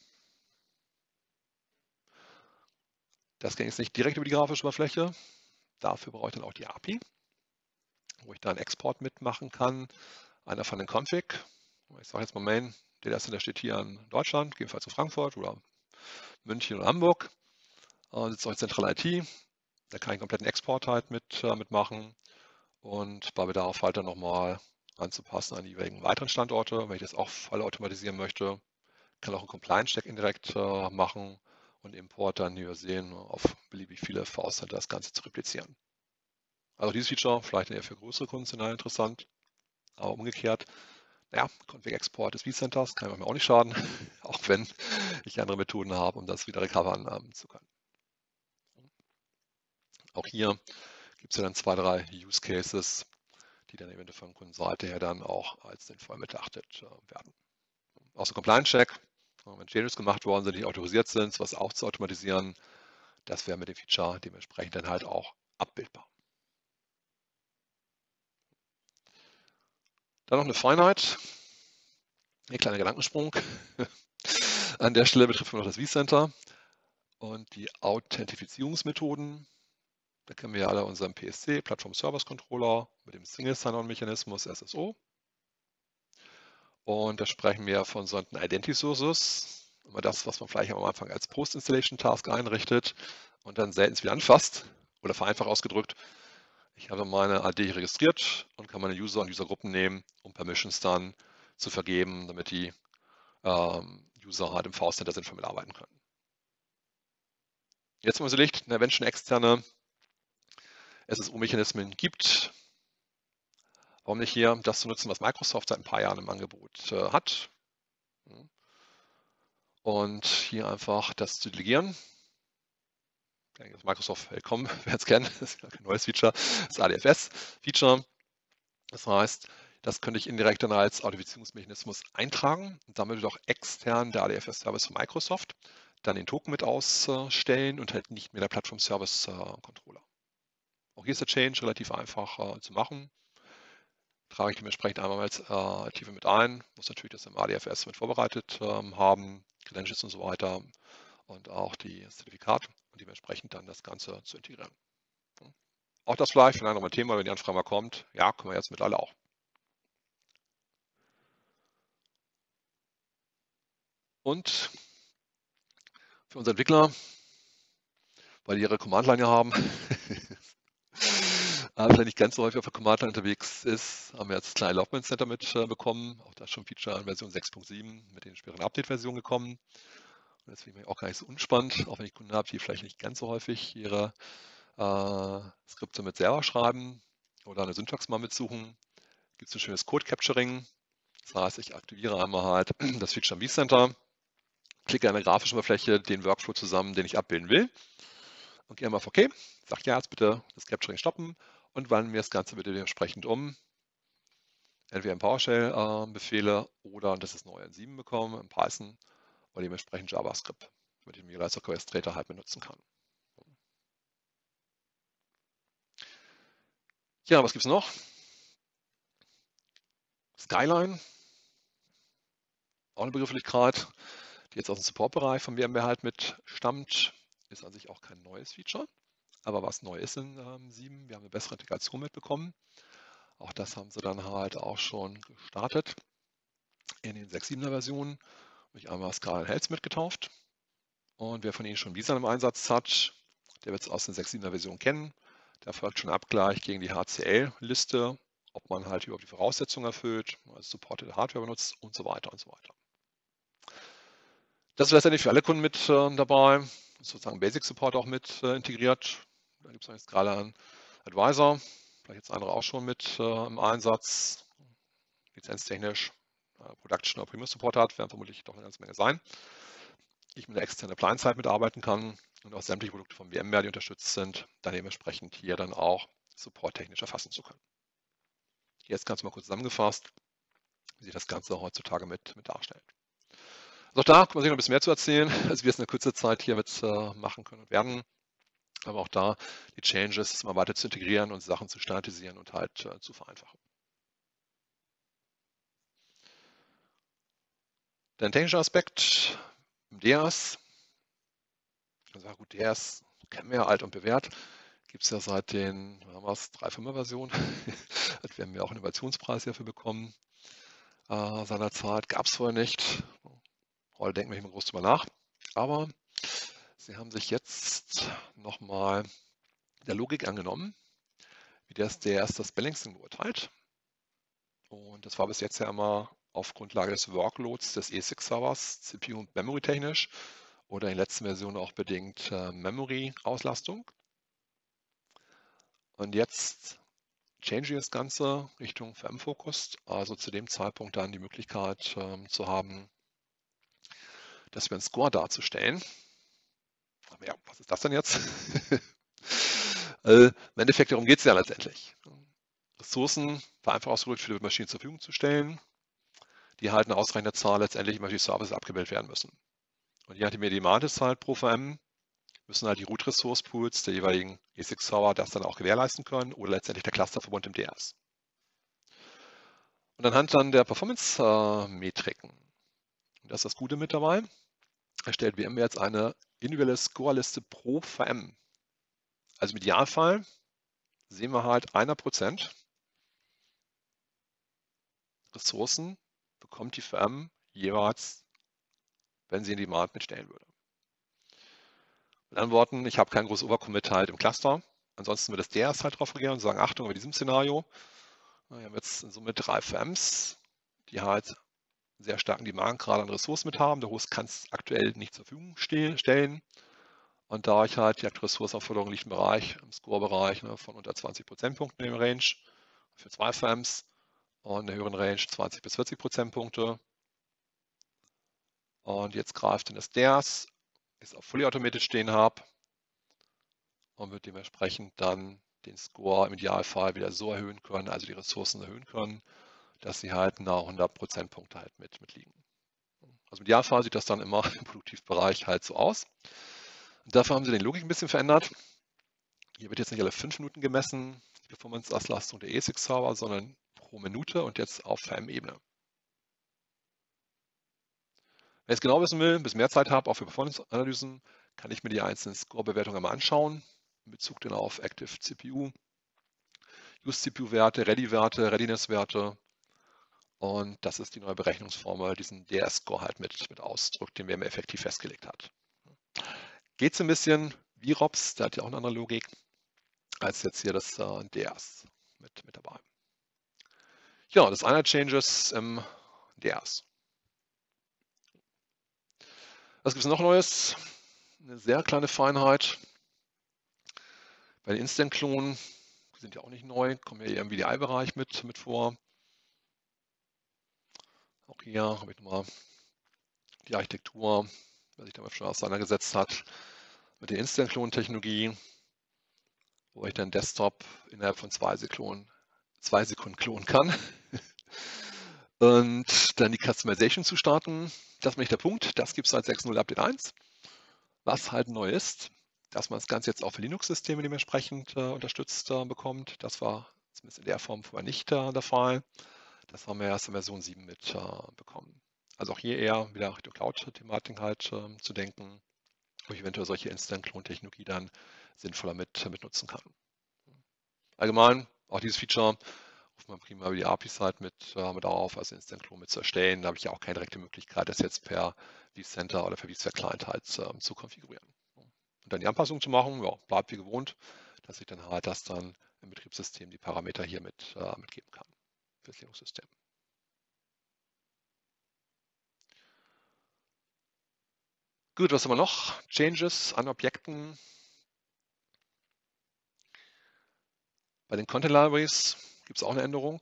Das ging jetzt nicht direkt über die grafische Oberfläche. Dafür brauche ich dann auch die API, wo ich dann Export mitmachen kann. Einer von den Config. Ich sage jetzt mal Main, der erste, der steht hier in Deutschland, gegebenenfalls in Frankfurt oder München oder Hamburg. Sitzt auch in zentraler IT. Da kann ich einen kompletten Export halt mitmachen und bei Bedarf halt dann nochmal anzupassen an die jeweiligen weiteren Standorte. Wenn ich das auch voll automatisieren möchte, kann auch einen Compliance-Check indirekt machen und Import dann hier sehen, auf beliebig viele V-Center das Ganze zu replizieren. Also dieses Feature vielleicht eher für größere Kunden interessant, aber umgekehrt, naja, Config-Export des vCenters kann mir auch nicht schaden, auch wenn ich andere Methoden habe, um das wieder recovern zu können. Auch hier gibt es ja dann 2, 3 Use Cases, die dann eventuell von Kundenseite her dann auch als sinnvoll betrachtet werden. Auch so Compliance-Check, wenn Changes gemacht worden sind, die autorisiert sind, was auch zu automatisieren, das wäre mit dem Feature dementsprechend dann halt auch abbildbar. Dann noch eine Feinheit, ein kleiner Gedankensprung. An der Stelle betrifft man noch das vCenter und die Authentifizierungsmethoden. Da kennen wir ja alle unseren PSC, Platform Service Controller, mit dem Single Sign-On-Mechanismus SSO. Und da sprechen wir von sogenannten Identity Sources, immer das, was man vielleicht am Anfang als Post-Installation-Task einrichtet und dann selten wieder anfasst. Oder vereinfacht ausgedrückt, ich habe meine AD registriert und kann meine User und Usergruppen nehmen, um Permissions dann zu vergeben, damit die User halt im V-Center sinnvoll mitarbeiten können. Jetzt, wenn man so liegt, wenn schon externe SSO-Mechanismen gibt, warum nicht hier das zu nutzen, was Microsoft seit ein paar Jahren im Angebot hat und hier einfach das zu delegieren. Ich denke, das Microsoft Willkommen, wer es kennt, das ist kein neues Feature, das ADFS-Feature. Das heißt, das könnte ich indirekt dann als Authentifizierungsmechanismus eintragen und damit auch extern der ADFS-Service von Microsoft dann den Token mit ausstellen und halt nicht mehr der Plattform-Service-Controller. Auch hier ist der Change relativ einfach zu machen. Trage ich dementsprechend einmal als Tiefe mit ein, muss natürlich das im ADFS mit vorbereitet haben, Credentials und so weiter und auch die Zertifikate und dementsprechend dann das Ganze zu integrieren. Auch das vielleicht, wenn ein anderes Thema, wenn die Anfrage mal kommt, ja, können wir jetzt mit alle auch. Und für unsere Entwickler, weil die ihre Command-Line ja haben, aber vielleicht nicht ganz so häufig auf der Command-Line unterwegs ist, haben wir jetzt das kleine Development Center mit bekommen. Auch das schon Feature an Version 6.7 mit den späteren Update-Versionen gekommen. Und das finde ich auch gar nicht so unspannend, auch wenn ich Kunden habe, die vielleicht nicht ganz so häufig ihre Skripte mit selber schreiben oder eine Syntax mal mitsuchen. Gibt es ein schönes Code-Capturing. Das heißt, ich aktiviere einmal halt das Feature am vCenter, klicke an der grafischen Oberfläche den Workflow zusammen, den ich abbilden will und gehe einmal auf OK, sage ja, jetzt bitte das Capturing stoppen und wandle mir das Ganze bitte dementsprechend um. Entweder in PowerShell-Befehle oder, das ist neu in 7 bekommen, in Python oder dementsprechend JavaScript, damit ich mir als Orchestrator halt benutzen kann. Ja, was gibt es noch? Skyline, auch eine Begrifflichkeit, die jetzt aus dem Support-Bereich von VMware halt mit stammt, ist an sich auch kein neues Feature. Aber was neu ist in 7, wir haben eine bessere Integration mitbekommen. Auch das haben sie dann halt auch schon gestartet in den 6.7er Versionen. Habe ich einmal Skyline Health mitgetauft. Und wer von Ihnen schon vSAN im Einsatz hat, der wird es aus den 6.7er Versionen kennen. Da folgt schon ein Abgleich gegen die HCL-Liste, ob man halt überhaupt die Voraussetzungen erfüllt, also supported Hardware benutzt und so weiter und so weiter. Das ist letztendlich für alle Kunden mit dabei, sozusagen Basic Support auch mit integriert. Da gibt es jetzt gerade einen Advisor, vielleicht jetzt andere auch schon mit im Einsatz, lizenztechnisch, Production oder Premise Support hat, werden vermutlich doch eine ganze Menge sein. Ich mit einer externen Appliance-Zeit mitarbeiten kann und auch sämtliche Produkte von VMware, die unterstützt sind, dann dementsprechend hier dann auch supporttechnisch erfassen zu können. Jetzt ganz mal kurz zusammengefasst, wie sich das Ganze heutzutage mit darstellt. Also auch da kann man sich noch ein bisschen mehr zu erzählen, als wir es in einer kurzen Zeit hier mit machen können und werden. Aber auch da die Changes mal weiter zu integrieren und Sachen zu standardisieren und halt zu vereinfachen. Der technische Aspekt im DAS. Also gut, DAS kennen wir ja alt und bewährt. Gibt es ja seit den 3.5er Versionen. Wir haben ja auch einen Innovationspreis hierfür bekommen. Seinerzeit gab es vorher nicht. Heute denken wir nicht mehr groß drüber nach. Aber sie haben sich jetzt nochmal der Logik angenommen, wie das Balancing beurteilt. Und das war bis jetzt ja immer auf Grundlage des Workloads des ESX-Servers, CPU und Memory technisch oder in den letzten Versionen auch bedingt Memory-Auslastung. Und jetzt change ich das Ganze Richtung VM-Focused, also zu dem Zeitpunkt dann die Möglichkeit zu haben, dass wir einen Score darzustellen. Aber ja, was ist das denn jetzt? Im Endeffekt darum geht es ja letztendlich. Ressourcen, vereinfacht ausgedrückt, für die Maschine zur Verfügung zu stellen, die halt eine ausreichende Zahl letztendlich immer die Services abgebildet werden müssen. Und je nachdem, wie die Demand ist halt pro VM, müssen halt die Root-Resource-Pools der jeweiligen ESX-Server das dann auch gewährleisten können oder letztendlich der Clusterverbund im DAS. Und anhand dann der Performance-Metriken, und das ist das Gute mit dabei, erstellt VMware jetzt eine individuelle Scoreliste pro VM. Also im Idealfall sehen wir halt 1% Ressourcen bekommt die VM jeweils, wenn sie in die Demand mitstellen würde. Mit anderen Worten, ich habe keinen großen Overcommit halt im Cluster. Ansonsten wird das DAS halt drauf reagieren und sagen, Achtung, bei diesem Szenario, wir haben jetzt in Summe 3 VMs, die halt sehr starken Demand gerade an Ressourcen mit haben. Der Host kann es aktuell nicht zur Verfügung stellen. Und da ich halt die aktuelle Ressourcenaufforderung liegt im Bereich, im Score-Bereich von unter 20 Prozentpunkten im Range für 2 VMs und in der höheren Range 20 bis 40 Prozentpunkte. Und jetzt greift in das DAS, ist auf Fully Automated stehen habe und wird dementsprechend dann den Score im Idealfall wieder so erhöhen können, also die Ressourcen erhöhen können, dass sie halt nach 100 Prozentpunkte halt mitliegen. Also im Idealfall sieht das dann immer im Produktivbereich halt so aus. Und dafür haben sie den Logik ein bisschen verändert. Hier wird jetzt nicht alle 5 Minuten gemessen, die Performance-Auslastung der ESX-Server, sondern pro Minute und jetzt auf VM-Ebene. Wenn ich es genau wissen will, ein bisschen mehr Zeit habe, auch für Performance-Analysen, kann ich mir die einzelnen Score-Bewertungen einmal anschauen, in Bezug dann auf Active CPU, Use CPU-Werte, Ready-Werte, Readiness-Werte Und das ist die neue Berechnungsformel, diesen DS-Score halt mit ausdrückt, den VMware effektiv festgelegt hat. Geht es ein bisschen wie ROPS, der hat ja auch eine andere Logik, als jetzt hier das DS mit dabei. Ja, das eine Changes im DS. Was gibt es noch Neues? Eine sehr kleine Feinheit. Bei den Instant-Klonen, die sind ja auch nicht neu, kommen ja eher im VDI-Bereich mit vor. Auch hier habe ich nochmal die Architektur, wer sich damit schon auseinandergesetzt hat, mit der Instant-Klon-Technologie, wo ich dann Desktop innerhalb von 2 Sekunden klonen kann. Und dann die Customization zu starten, das ist nicht der Punkt. Das gibt es seit 6.0 Update 1. Was halt neu ist, dass man das Ganze jetzt auch für Linux-Systeme dementsprechend unterstützt bekommt. Das war zumindest in der Form vorher nicht der Fall. Das haben wir erst in Version 7 mit bekommen. Also auch hier eher wieder Richtung Cloud-Thematik halt zu denken, wo ich eventuell solche Instant-Klon-Technologie dann sinnvoller mit nutzen kann. Allgemein, auch dieses Feature ruft man prima über die APIs halt mit auf, also Instant-Klon mit zu erstellen. Da habe ich ja auch keine direkte Möglichkeit, das jetzt per vCenter oder per vSphere Client halt zu konfigurieren. Und dann die Anpassung zu machen, ja, bleibt wie gewohnt, dass ich dann halt das dann im Betriebssystem die Parameter hier mitgeben kann für das Linux-System. Gut, was haben wir noch? Changes an Objekten. Bei den Content Libraries gibt es auch eine Änderung.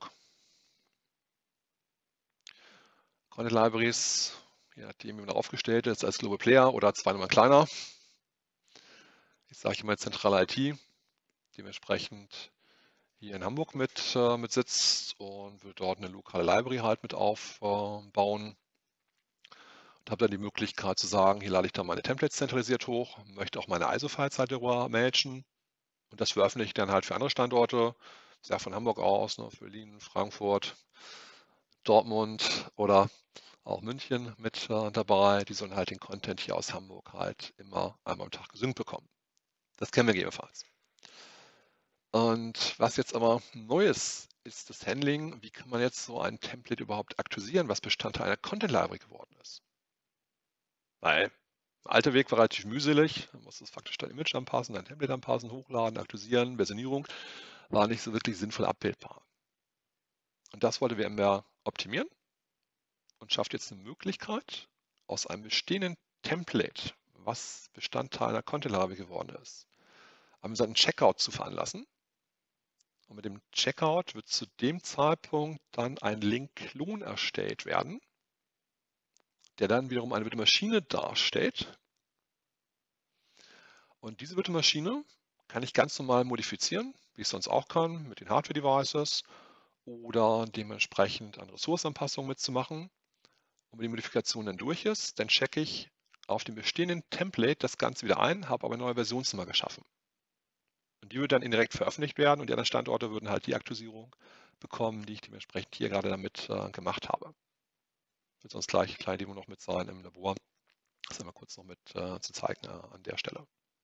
Content Libraries, je nachdem, wie man darauf aufgestellt ist, als Global Player oder 2 Nummern kleiner. Ich sage immer zentrale IT, dementsprechend hier in Hamburg mit sitzt und will dort eine lokale Library halt mit aufbauen. Und habe dann die Möglichkeit zu sagen, hier lade ich dann meine Templates zentralisiert hoch, möchte auch meine ISO-Files halt darüber managen. Und das veröffentliche ich dann halt für andere Standorte, sehr von Hamburg aus, ne, für Berlin, Frankfurt, Dortmund oder auch München mit dabei. Die sollen halt den Content hier aus Hamburg halt immer einmal am Tag gesynkt bekommen. Das kennen wir gegebenenfalls. Und was jetzt aber neu ist, ist das Handling. Wie kann man jetzt so ein Template überhaupt aktualisieren, was Bestandteil einer Content Library geworden ist? Weil der alte Weg war relativ mühselig. Man musste das faktisch dein Image anpassen, dein Template anpassen, hochladen, aktualisieren, Versionierung. War nicht so wirklich sinnvoll abbildbar. Und das wollte VMware optimieren und schafft jetzt eine Möglichkeit, aus einem bestehenden Template, was Bestandteil einer Content Library geworden ist, einen Checkout zu veranlassen. Und mit dem Checkout wird zu dem Zeitpunkt dann ein Link-Klon erstellt werden, der dann wiederum eine virtuelle Maschine darstellt. Und diese virtuelle Maschine kann ich ganz normal modifizieren, wie ich es sonst auch kann, mit den Hardware-Devices oder dementsprechend an Ressourcenanpassungen mitzumachen. Und wenn die Modifikation dann durch ist, dann checke ich auf dem bestehenden Template das Ganze wieder ein, habe aber eine neue Versionsnummer geschaffen. Und die wird dann indirekt veröffentlicht werden und die anderen Standorte würden halt die Aktualisierung bekommen, die ich dementsprechend hier gerade damit gemacht habe. Wird sonst gleich eine kleine Demo noch mit sein im Labor. Das einmal kurz noch mit zu zeigen an der Stelle.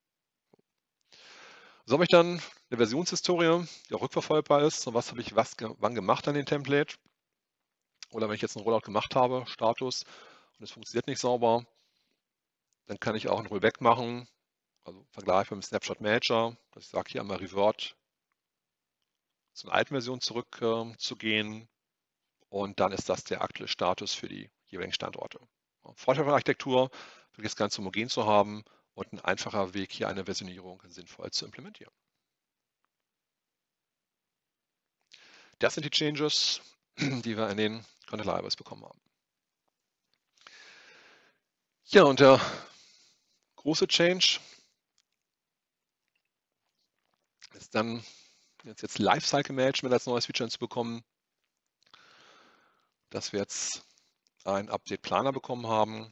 So habe ich dann eine Versionshistorie, die auch rückverfolgbar ist. Und was habe ich wann gemacht an dem Template? Oder wenn ich jetzt einen Rollout gemacht habe, Status, und es funktioniert nicht sauber, dann kann ich auch ein Rollback machen. Also Vergleich beim Snapshot Manager, dass ich sage, hier einmal Revert zur alten Version zurück zu gehen. Und dann ist das der aktuelle Status für die jeweiligen Standorte. Vorteil von Architektur, wirklich das Ganze homogen zu haben und ein einfacher Weg, hier eine Versionierung sinnvoll zu implementieren. Das sind die Changes, die wir in den Content Libraries bekommen haben. Ja, und der große Change ist dann jetzt Lifecycle Management als neues Feature hinzubekommen, dass wir jetzt einen Update-Planer bekommen haben,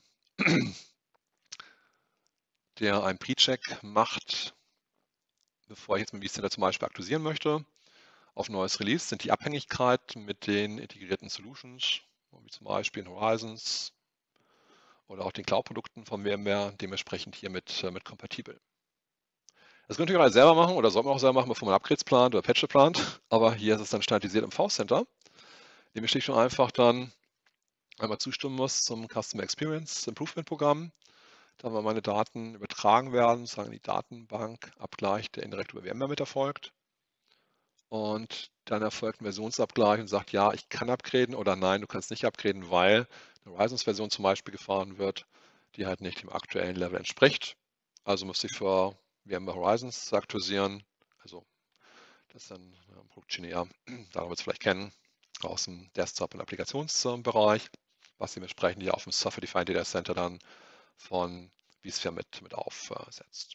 der einen Pre-Check macht, bevor ich jetzt mit vCenter zum Beispiel aktualisieren möchte. Auf neues Release sind die Abhängigkeiten mit den integrierten Solutions, wie zum Beispiel in Horizons oder auch den Cloud-Produkten von VMware, dementsprechend hier mit kompatibel. Das könnt ihr natürlich selber machen oder sollte man auch selber machen, bevor man Upgrades plant oder Patches plant, aber hier ist es dann standardisiert im vCenter. indem ich schlicht und einfach dann einmal zustimmen muss zum Customer Experience Improvement Programm. Da meine Daten übertragen werden, sozusagen die Datenbankabgleich, der indirekt über VMware mit erfolgt. Und dann erfolgt ein Versionsabgleich und sagt, ja, ich kann upgraden oder nein, du kannst nicht upgraden, weil eine Horizons-Version zum Beispiel gefahren wird, die halt nicht dem aktuellen Level entspricht. Also muss ich für VMware Horizons aktualisieren. Also das ist dann ein Produkt eher, da wird es vielleicht kennen, aus dem Desktop- und Applikationsbereich, was dementsprechend hier auf dem Software-Defined Data Center dann von vSphere mit aufsetzt.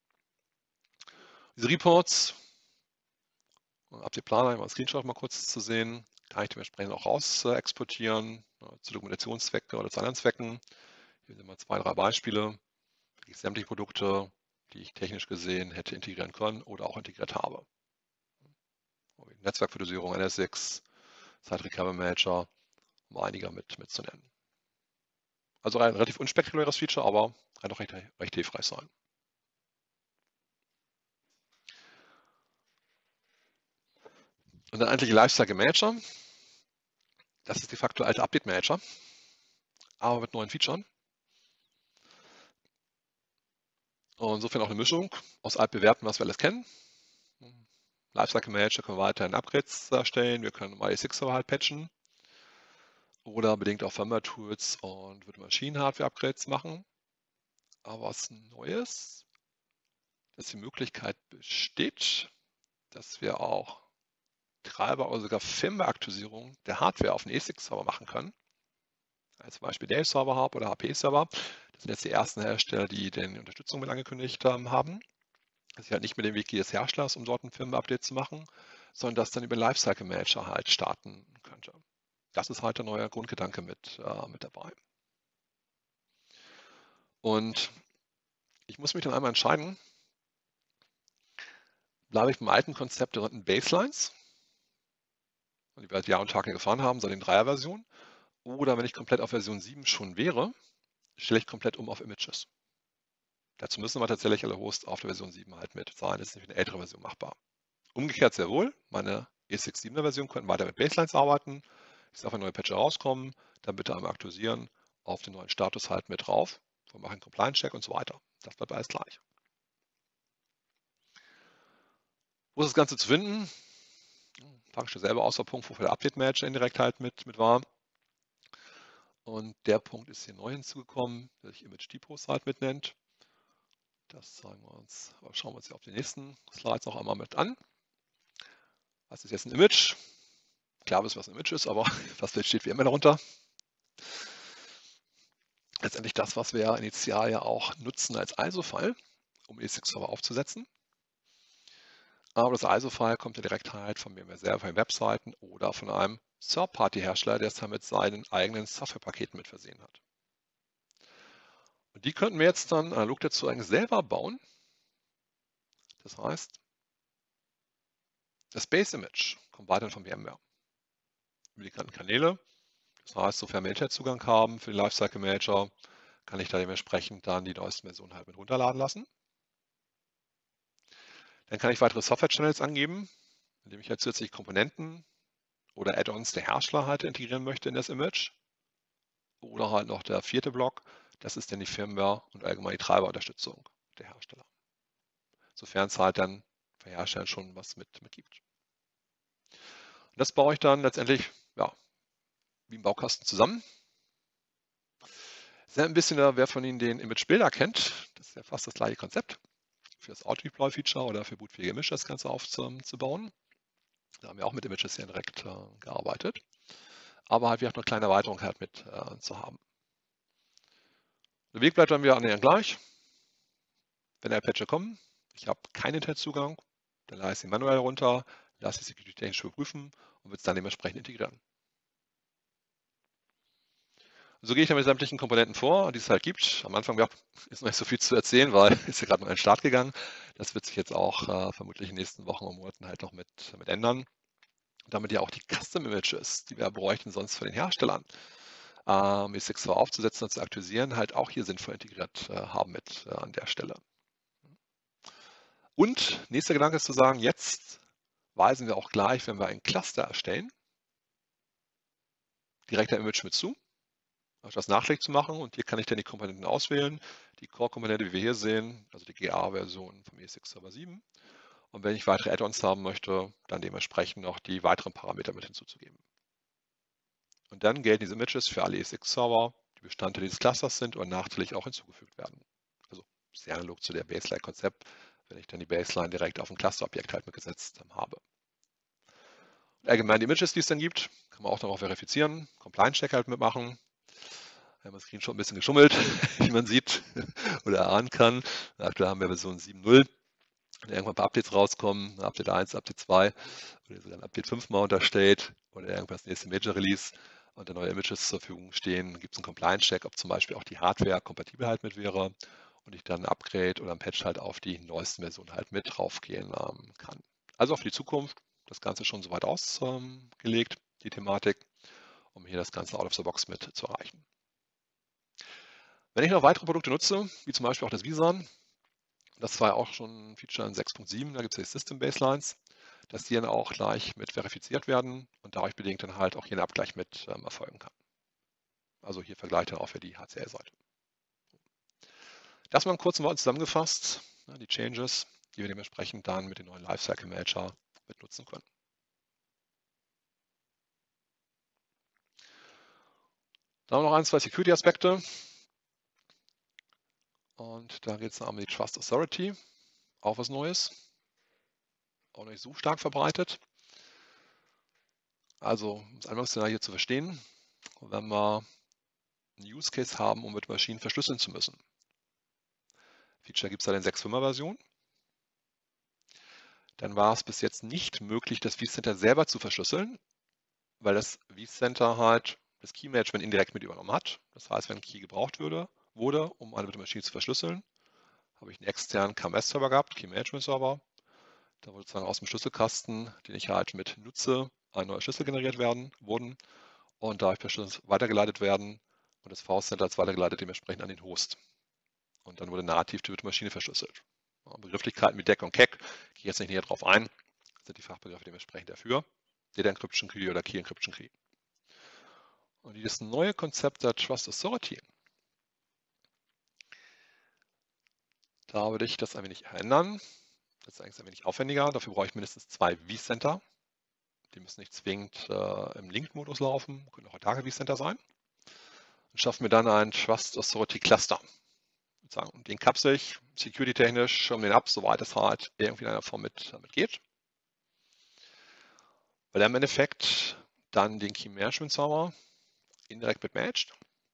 Diese Reports, habt ihr Plan, einmal einen Screenshot mal kurz zu sehen, kann ich dementsprechend auch raus exportieren, zu Dokumentationszwecken oder zu anderen Zwecken. Hier sind mal 2, 3 Beispiele, sämtliche Produkte, die ich technisch gesehen hätte integrieren können oder auch integriert habe. Netzwerkvisualisierung, NSX, Site Recovery Manager, um einige mit zu nennen. Also ein relativ unspektakuläres Feature, aber kann doch recht hilfreich sein. Und der eigentliche Lifecycle Manager, das ist de facto alte Update Manager, aber mit neuen Features. Und insofern auch eine Mischung aus altbewährten, was wir alles kennen. Lifecycle Manager können wir weiterhin Upgrades erstellen, wir können IE6 halt patchen oder bedingt auch Firmware-Tools und Virtual Machine Hardware-Upgrades machen. Aber was Neues, dass die Möglichkeit besteht, dass wir auch Treiber oder sogar Firmware-Aktualisierung der Hardware auf den E6-Server machen können. Als Beispiel Dell-Server habe oder HP-Server. Das sind jetzt die ersten Hersteller, die die Unterstützung mit angekündigt haben. Dass ich halt nicht mit dem Weg des Herstellers, um dort ein Firmware-Update zu machen, sondern das dann über Lifecycle Manager halt starten könnte. Das ist halt der neue Grundgedanke mit dabei. Und ich muss mich dann einmal entscheiden, bleibe ich beim alten Konzept der Baselines, die wir halt Jahr und Tag gefahren haben, so in 3er-Version, oder wenn ich komplett auf Version 7 schon wäre, stelle ich komplett um auf Images. Dazu müssen wir tatsächlich alle Hosts auf der Version 7 halt mit sein. Das ist nämlich eine ältere Version machbar. Umgekehrt sehr wohl. Meine ESX 7er Version könnten weiter mit Baselines arbeiten. Ich sage, wenn neue Patcher rauskommen, dann bitte einmal aktualisieren, auf den neuen Status halt mit drauf. Wir machen einen Compliance-Check und so weiter. Das bleibt alles gleich. Wo ist das Ganze zu finden? Packe ich selber außer Punkt, wofür der Update-Manager indirekt halt mit war. Und der Punkt ist hier neu hinzugekommen, der sich Image Depots halt mitnennt. Das zeigen wir uns, aber schauen wir uns hier auf den nächsten Slides noch einmal mit an. Was ist jetzt ein Image? Klar wissen, was ein Image ist, aber was steht wie immer darunter? Letztendlich das, was wir initial ja auch nutzen als ISO-File, um ESX-Server aufzusetzen. Aber das ISO-File kommt ja direkt halt von mir selber, von den Webseiten oder von einem Third-Party-Hersteller, der es dann mit seinen eigenen Softwarepaketen mit versehen hat. Und die könnten wir jetzt dann analog dazu eigentlich selber bauen. Das heißt, das Base-Image kommt weiterhin von VMware. Über die ganzen Kanäle. Das heißt, sofern wir Internetzugang haben für den Lifecycle Manager, kann ich da dementsprechend dann die neuesten Versionen halt mit runterladen lassen. Dann kann ich weitere Software-Channels angeben, indem ich jetzt zusätzlich Komponenten oder Add-ons der Hersteller halt integrieren möchte in das Image. Oder halt noch der vierte Block, das ist dann die Firmware und allgemein die Treiberunterstützung der Hersteller. Sofern es halt dann für Hersteller schon was mit gibt. Und das baue ich dann letztendlich ja, wie ein Baukasten zusammen. Sehr ein bisschen, wer von Ihnen den Image Builder kennt, das ist ja fast das gleiche Konzept. Für das Auto-Deploy-Feature oder für bootfähige Image das Ganze aufzubauen. Da haben wir auch mit Images hier direkt gearbeitet. Aber halt wie auch eine kleine Erweiterung halt mit zu haben. Der Weg bleibt dann wieder annähernd gleich. Wenn der Patcher kommen, ich habe keinen Internetzugang, dann lade ich sie manuell runter, lasse die Security technisch überprüfen und wird es dann dementsprechend integrieren. So gehe ich dann mit sämtlichen Komponenten vor, die es halt gibt. Am Anfang ist noch nicht so viel zu erzählen, weil ist ja gerade mal in den Start gegangen. Das wird sich jetzt auch vermutlich in den nächsten Wochen und Monaten halt noch mit ändern. Und damit ja auch die Custom Images, die wir bräuchten sonst von den Herstellern, ESX aufzusetzen und zu aktualisieren, halt auch hier sinnvoll integriert haben mit an der Stelle. Und nächster Gedanke ist zu sagen, jetzt weisen wir auch gleich, wenn wir ein Cluster erstellen, direkt ein Image mit zu, das nachträglich zu machen. Und hier kann ich dann die Komponenten auswählen. Die Core-Komponente, wie wir hier sehen, also die GA-Version vom ESX Server 7. Und wenn ich weitere Add-ons haben möchte, dann dementsprechend noch die weiteren Parameter mit hinzuzugeben. Und dann gelten diese Images für alle ESX-Server, die Bestandteile dieses Clusters sind und nachträglich auch hinzugefügt werden. Also sehr analog zu der Baseline-Konzept, wenn ich dann die Baseline direkt auf ein Cluster-Objekt halt mitgesetzt habe. Und allgemein die Images, die es dann gibt, kann man auch darauf verifizieren, Compliance-Check halt mitmachen. Wir haben das Screenshot ein bisschen geschummelt, wie man sieht oder erahnen kann. Aktuell haben wir Version 7.0. Wenn irgendwann ein paar Updates rauskommen, Update 1, Update 2 oder sogar ein Update 5 mal unterstellt oder irgendwas nächste Major Release und dann neue Images zur Verfügung stehen, gibt es einen Compliance-Check, ob zum Beispiel auch die Hardware kompatibel halt mit wäre und ich dann ein Upgrade oder ein Patch halt auf die neuesten Versionen halt mit draufgehen kann. Also auf die Zukunft, das Ganze schon soweit ausgelegt, die Thematik, um hier das Ganze out of the box mit zu erreichen. Wenn ich noch weitere Produkte nutze, wie zum Beispiel auch das Visan, das war ja auch schon ein Feature in 6.7, da gibt es die System Baselines, dass die dann auch gleich mit verifiziert werden und dadurch bedingt dann halt auch hier ein Abgleich mit erfolgen kann. Also hier vergleicht dann auch für die HCL-Seite. Das mal in kurzen Worten zusammengefasst, die Changes, die wir dementsprechend dann mit dem neuen Lifecycle Manager mit nutzen können. Dann haben wir noch ein, zwei Security-Aspekte. Und da geht es um die Trust Authority, auch was Neues, auch nicht so stark verbreitet. Also, um das Anwendungsszenario hier zu verstehen, wenn wir einen Use Case haben, um mit Maschinen verschlüsseln zu müssen. Feature gibt es da in 6.5er Version. Dann war es bis jetzt nicht möglich, das vCenter selber zu verschlüsseln, weil das vCenter halt das Key Management indirekt mit übernommen hat. Das heißt, wenn ein Key gebraucht wurde, um eine virtuelle Maschine zu verschlüsseln, habe ich einen externen KMS-Server gehabt, Key Management Server. Da wurde sozusagen aus dem Schlüsselkasten, den ich halt mit nutze, ein neuer Schlüssel generiert wurden und dadurch per Schlüssel weitergeleitet werden und das vCenter als weitergeleitet dementsprechend an den Host. Und dann wurde nativ die virtuelle Maschine verschlüsselt. Begrifflichkeiten wie DEC und KEC, gehe ich jetzt nicht näher drauf ein, sind die Fachbegriffe dementsprechend dafür. Data Encryption Key oder Key Encryption Key. Und dieses neue Konzept der Trust Authority, da würde ich das ein wenig ändern. Das ist eigentlich ein wenig aufwendiger. Dafür brauche ich mindestens 2 vCenter. Die müssen nicht zwingend im Linked-Modus laufen, können auch autarke vCenter sein. Und schaffen mir dann ein Trust Authority Cluster. Und den kapsel ich security-technisch, schirm den ab, soweit es halt irgendwie in einer Form mit geht. Weil er im Endeffekt dann den Key Management Server indirekt mit managt.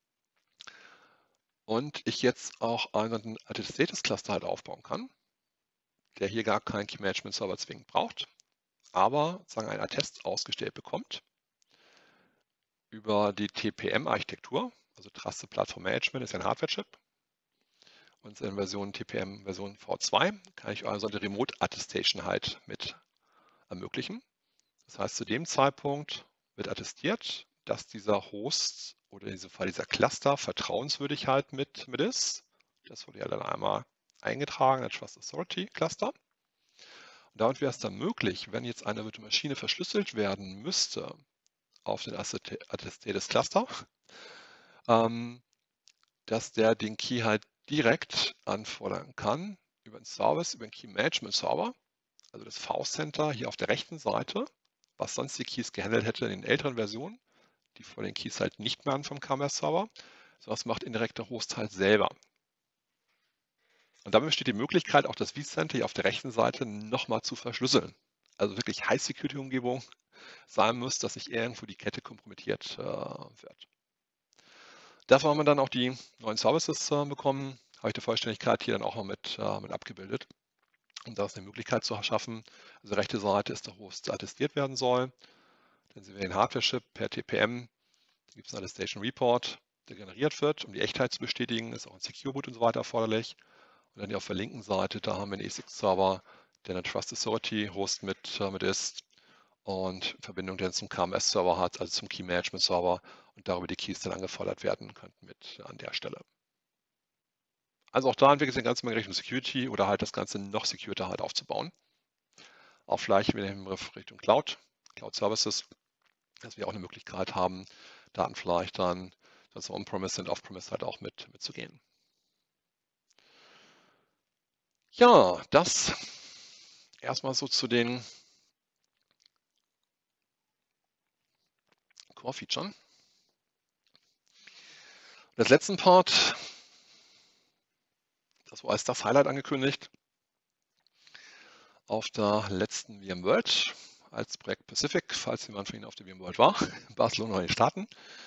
Und ich jetzt auch einen Attestatus Cluster halt aufbauen kann, der hier gar keinen Key Management Server zwingend braucht, aber sagen einen Attest ausgestellt bekommt über die TPM-Architektur, also Trusted Platform Management ist ein Hardware-Chip. Und in Version TPM Version V2 kann ich also die Remote Attestation halt mit ermöglichen. Das heißt, zu dem Zeitpunkt wird attestiert, dass dieser Host oder in diesem Fall dieser Cluster vertrauenswürdig halt mit ist. Das wurde ja dann einmal eingetragen, der Trust Authority Cluster. Und damit wäre es dann möglich, wenn jetzt eine virtuelle Maschine verschlüsselt werden müsste auf den Attestatus Cluster, dass der den Key halt direkt anfordern kann über den Service, über den Key Management Server, also das vCenter hier auf der rechten Seite, was sonst die Keys gehandelt hätte in den älteren Versionen. Die vor den Keys halt nicht mehr an vom KMS-Server. So was macht indirekt der Host halt selber. Und damit besteht die Möglichkeit, auch das vCenter hier auf der rechten Seite nochmal zu verschlüsseln. Also wirklich High-Security-Umgebung sein muss, dass nicht irgendwo die Kette kompromittiert wird. Dafür haben wir dann auch die neuen Services bekommen. Habe ich der Vollständigkeit hier dann auch mal mit abgebildet. Um da eine Möglichkeit zu schaffen. Also rechte Seite ist der Host attestiert werden soll. Dann sehen wir den Hardware-Chip per TPM. Da gibt es einen Attestation Report, der generiert wird, um die Echtheit zu bestätigen. Ist auch ein Secure Boot und so weiter erforderlich. Und dann hier auf der linken Seite, da haben wir einen ESX-Server, der eine Trust Authority Host mit ist und Verbindung dann zum KMS-Server hat, also zum Key Management Server und darüber die Keys dann angefordert werden könnten mit an der Stelle. Also auch da entwickelt sich eine ganze Menge Richtung Security oder halt das Ganze noch securiter halt aufzubauen. Auch vielleicht wieder in Richtung Cloud Services, dass wir auch eine Möglichkeit haben, Daten vielleicht dann, dass on-premise sind, off-premise halt auch mitzugehen. Ja, das erstmal so zu den Core-Features. Das letzten Part, das war als das Highlight angekündigt, auf der letzten VMworld als Projekt Pacific, falls jemand von Ihnen auf der VMworld war, in Barcelona in den Staaten,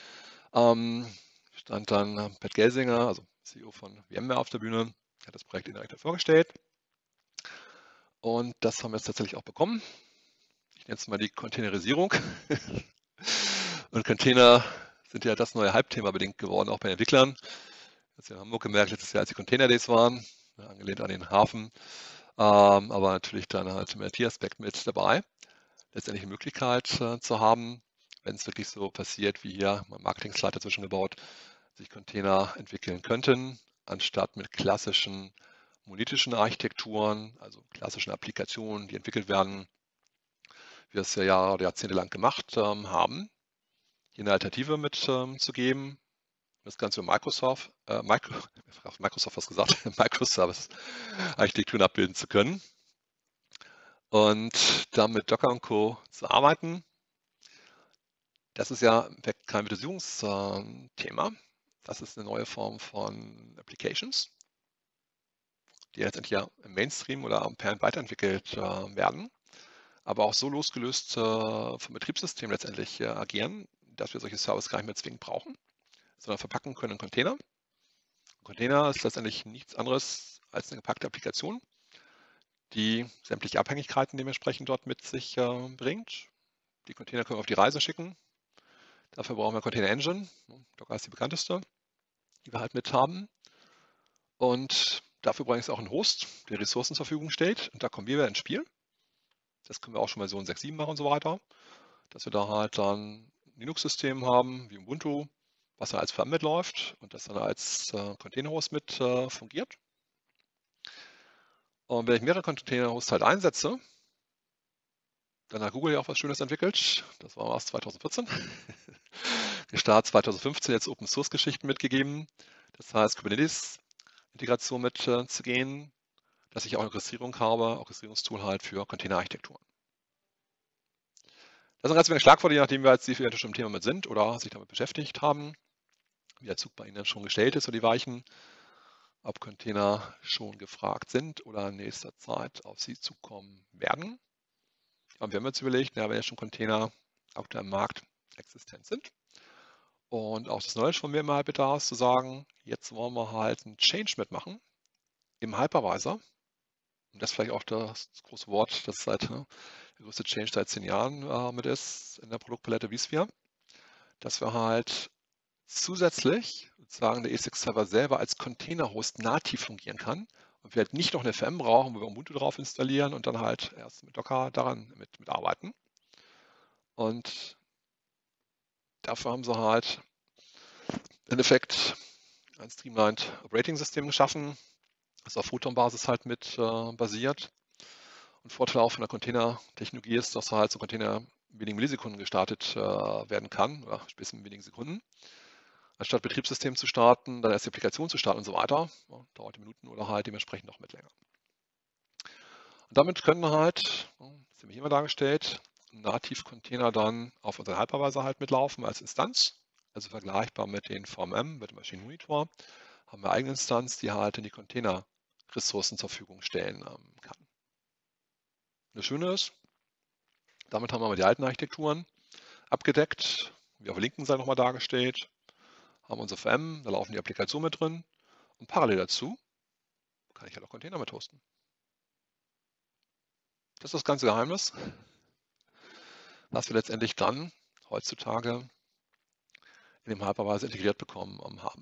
stand dann Pat Gelsinger, also CEO von VMware, auf der Bühne, hat das Projekt indirekt vorgestellt. Und das haben wir jetzt tatsächlich auch bekommen. Ich nenne es mal die Containerisierung. Und Container sind ja das neue Hype-Thema bedingt geworden, auch bei den Entwicklern. Das in Hamburg gemerkt, letztes Jahr, als die Container Days waren, angelehnt an den Hafen, aber natürlich dann halt im IT-Aspekt mit dabei. Letztendlich die Möglichkeit zu haben, wenn es wirklich so passiert, wie hier mein Marketing-Slide dazwischen gebaut, sich Container entwickeln könnten, anstatt mit klassischen monolithischen Architekturen, also klassischen Applikationen, die entwickelt werden, wie wir es ja Jahre oder Jahrzehnte lang gemacht haben, hier eine Alternative mitzugeben, das Ganze über Microsoft was gesagt, Microservice-Architekturen abbilden zu können und dann mit Docker und Co. zu arbeiten. Das ist ja kein Virtualisierungsthema. Das ist eine neue Form von Applications, die letztendlich ja im Mainstream oder am Parent weiterentwickelt werden, aber auch so losgelöst vom Betriebssystem letztendlich agieren, dass wir solche Services gar nicht mehr zwingend brauchen, sondern verpacken können in Container. Ein Container ist letztendlich nichts anderes als eine gepackte Applikation, die sämtliche Abhängigkeiten dementsprechend dort mit sich bringt. Die Container können wir auf die Reise schicken. Dafür brauchen wir Container Engine. Docker ist die bekannteste, die wir halt mit haben. Und dafür brauche ich auch einen Host, der Ressourcen zur Verfügung stellt. Und da kommen wir wieder ins Spiel. Das können wir auch schon mal so in 6.7 machen und so weiter. Dass wir da halt dann ein Linux-System haben, wie Ubuntu, was da als VM mitläuft und das dann als Container-Host mit fungiert. Und wenn ich mehrere Container-Hosts halt einsetze, dann hat Google ja auch was Schönes entwickelt. Das war erst 2014. Gestartet 2015, jetzt Open-Source-Geschichten mitgegeben. Das heißt, Kubernetes-Integration mitzugehen, dass ich auch eine Orchestrierung habe, Orchestrierungstool halt für Container-Architekturen. Das sind ganz wenige Schlagworte, je nachdem wir als die schon im Thema mit sind oder sich damit beschäftigt haben, wie der Zug bei Ihnen schon gestellt ist, so die Weichen, ob Container schon gefragt sind oder in nächster Zeit auf Sie zukommen werden. Und wir haben jetzt überlegt, wenn ja schon Container aktuell im Markt existent sind und auch das Knowledge von mir immer halt bitte aus, zu sagen, jetzt wollen wir halt einen Change mitmachen im Hypervisor. Und das ist vielleicht auch das große Wort, das seit der größte Change seit 10 Jahren mit ist in der Produktpalette vSphere, dass wir halt zusätzlich sozusagen der ESX-Server selber als Container-Host nativ fungieren kann und wir halt nicht noch eine VM brauchen, wo wir Ubuntu drauf installieren und dann halt erst mit Docker daran mitarbeiten. Und dafür haben sie halt im Endeffekt ein Streamlined Operating System geschaffen, das auf Photon-Basis halt mit basiert. Und Vorteil auch von der Container-Technologie ist, dass halt so Container in wenigen Millisekunden gestartet werden kann, oder spätestens in wenigen Sekunden. Anstatt Betriebssystem zu starten, dann erst die Applikation zu starten und so weiter. Ja, dauert Minuten oder halt dementsprechend noch mit länger. Und damit können halt, ziemlich immer dargestellt, Nativ-Container dann auf unseren Hypervisor halt mitlaufen als Instanz. Also vergleichbar mit den VMM, mit dem Machine Monitor, haben wir eine eigene Instanz, die halt in die Container-Ressourcen zur Verfügung stellen kann. Das Schöne ist, damit haben wir die alten Architekturen abgedeckt, wie auf der linken Seite nochmal dargestellt, haben unsere VM, da laufen die Applikationen mit drin und parallel dazu kann ich halt auch Container mit hosten. Das ist das ganze Geheimnis, was wir letztendlich dann heutzutage in dem Hypervisor integriert bekommen haben.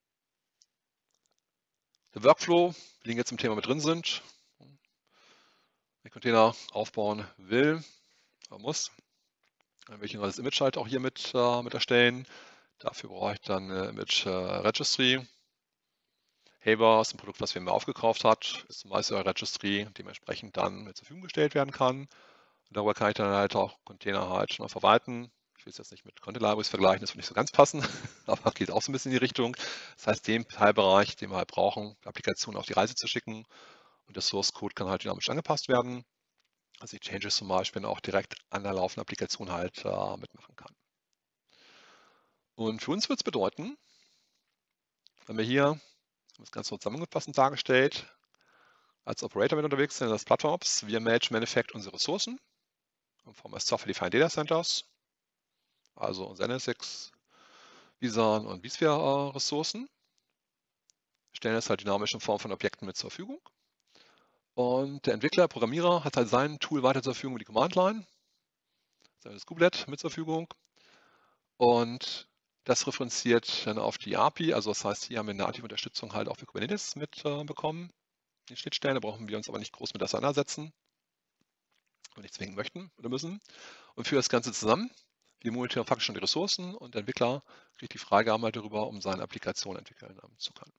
Der Workflow, wie die jetzt im Thema mit drin sind, wenn ich Container aufbauen will oder muss, dann will ich ein neues Image halt auch hier mit erstellen. Dafür brauche ich dann eine Image Registry. Haber ist ein Produkt, was VMware aufgekauft hat, ist zum Beispiel eine Registry, dementsprechend dann zur Verfügung gestellt werden kann. Und darüber kann ich dann halt auch Container halt verwalten. Ich will es jetzt nicht mit Content Libraries vergleichen, das wird nicht so ganz passen, aber geht auch so ein bisschen in die Richtung. Das heißt, den Teilbereich, den wir halt brauchen, die Applikation auf die Reise zu schicken, und der Source Code kann halt dynamisch angepasst werden. Also die Changes zum Beispiel auch direkt an der laufenden Applikation halt mitmachen kann. Und für uns wird es bedeuten, wenn wir hier, das Ganze zusammengefasst dargestellt, als Operator mit unterwegs sind, das Plattforms, wir manage Manufacture unsere Ressourcen in Form des Software-Defined Data Centers, also unsere NSX, Visan und vSphere Ressourcen, stellen es halt dynamisch in Form von Objekten mit zur Verfügung. Und der Entwickler, Programmierer, hat halt sein Tool weiter zur Verfügung wie die Command Line, sein Kubelet mit zur Verfügung. Und das referenziert dann auf die API, also das heißt, hier haben wir eine native Unterstützung halt auch für Kubernetes mitbekommen. Die Schnittstellen, da brauchen wir uns aber nicht groß mit auseinandersetzen und nicht zwingen möchten oder müssen. Und für das Ganze zusammen, wir monitoren faktisch schon die Ressourcen und der Entwickler kriegt die Freigabe halt darüber, um seine Applikation entwickeln zu können.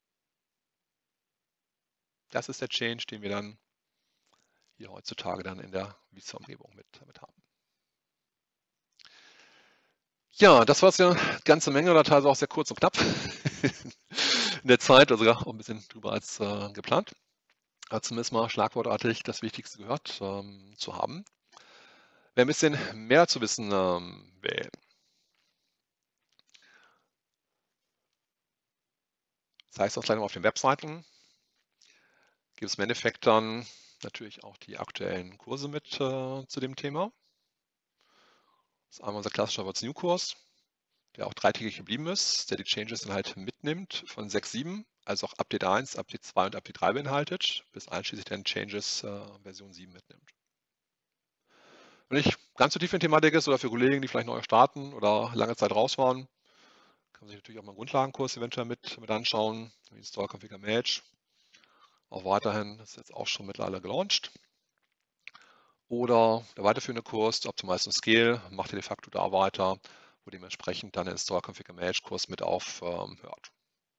Das ist der Change, den wir dann hier heutzutage dann in der vSphere-Umgebung mit haben. Ja, das war es ja eine ganze Menge oder teilweise auch sehr kurz und knapp in der Zeit, also auch ein bisschen drüber als geplant. Aber zumindest mal schlagwortartig das Wichtigste gehört zu haben. Wer ein bisschen mehr zu wissen will, das heißt auch gleich noch auf den Webseiten, gibt es im Endeffekt dann natürlich auch die aktuellen Kurse mit zu dem Thema. Das ist einmal unser klassischer What's New Kurs, der auch dreitägig geblieben ist, der die Changes dann halt mitnimmt von 6.7, also auch Update 1, Update 2 und Update 3 beinhaltet, bis einschließlich dann Changes Version 7 mitnimmt. Wenn nicht ganz so tief in die Thematik ist oder für Kollegen, die vielleicht neu starten oder lange Zeit raus waren, kann man sich natürlich auch mal einen Grundlagenkurs eventuell mit anschauen, wie Install, Configure, Manage. Auch weiterhin ist jetzt auch schon mittlerweile gelauncht. Oder der weiterführende Kurs, Optimize und Scale, macht ihr de facto da weiter, wo dementsprechend dann der Install, Configure, Manage Kurs mit aufhört.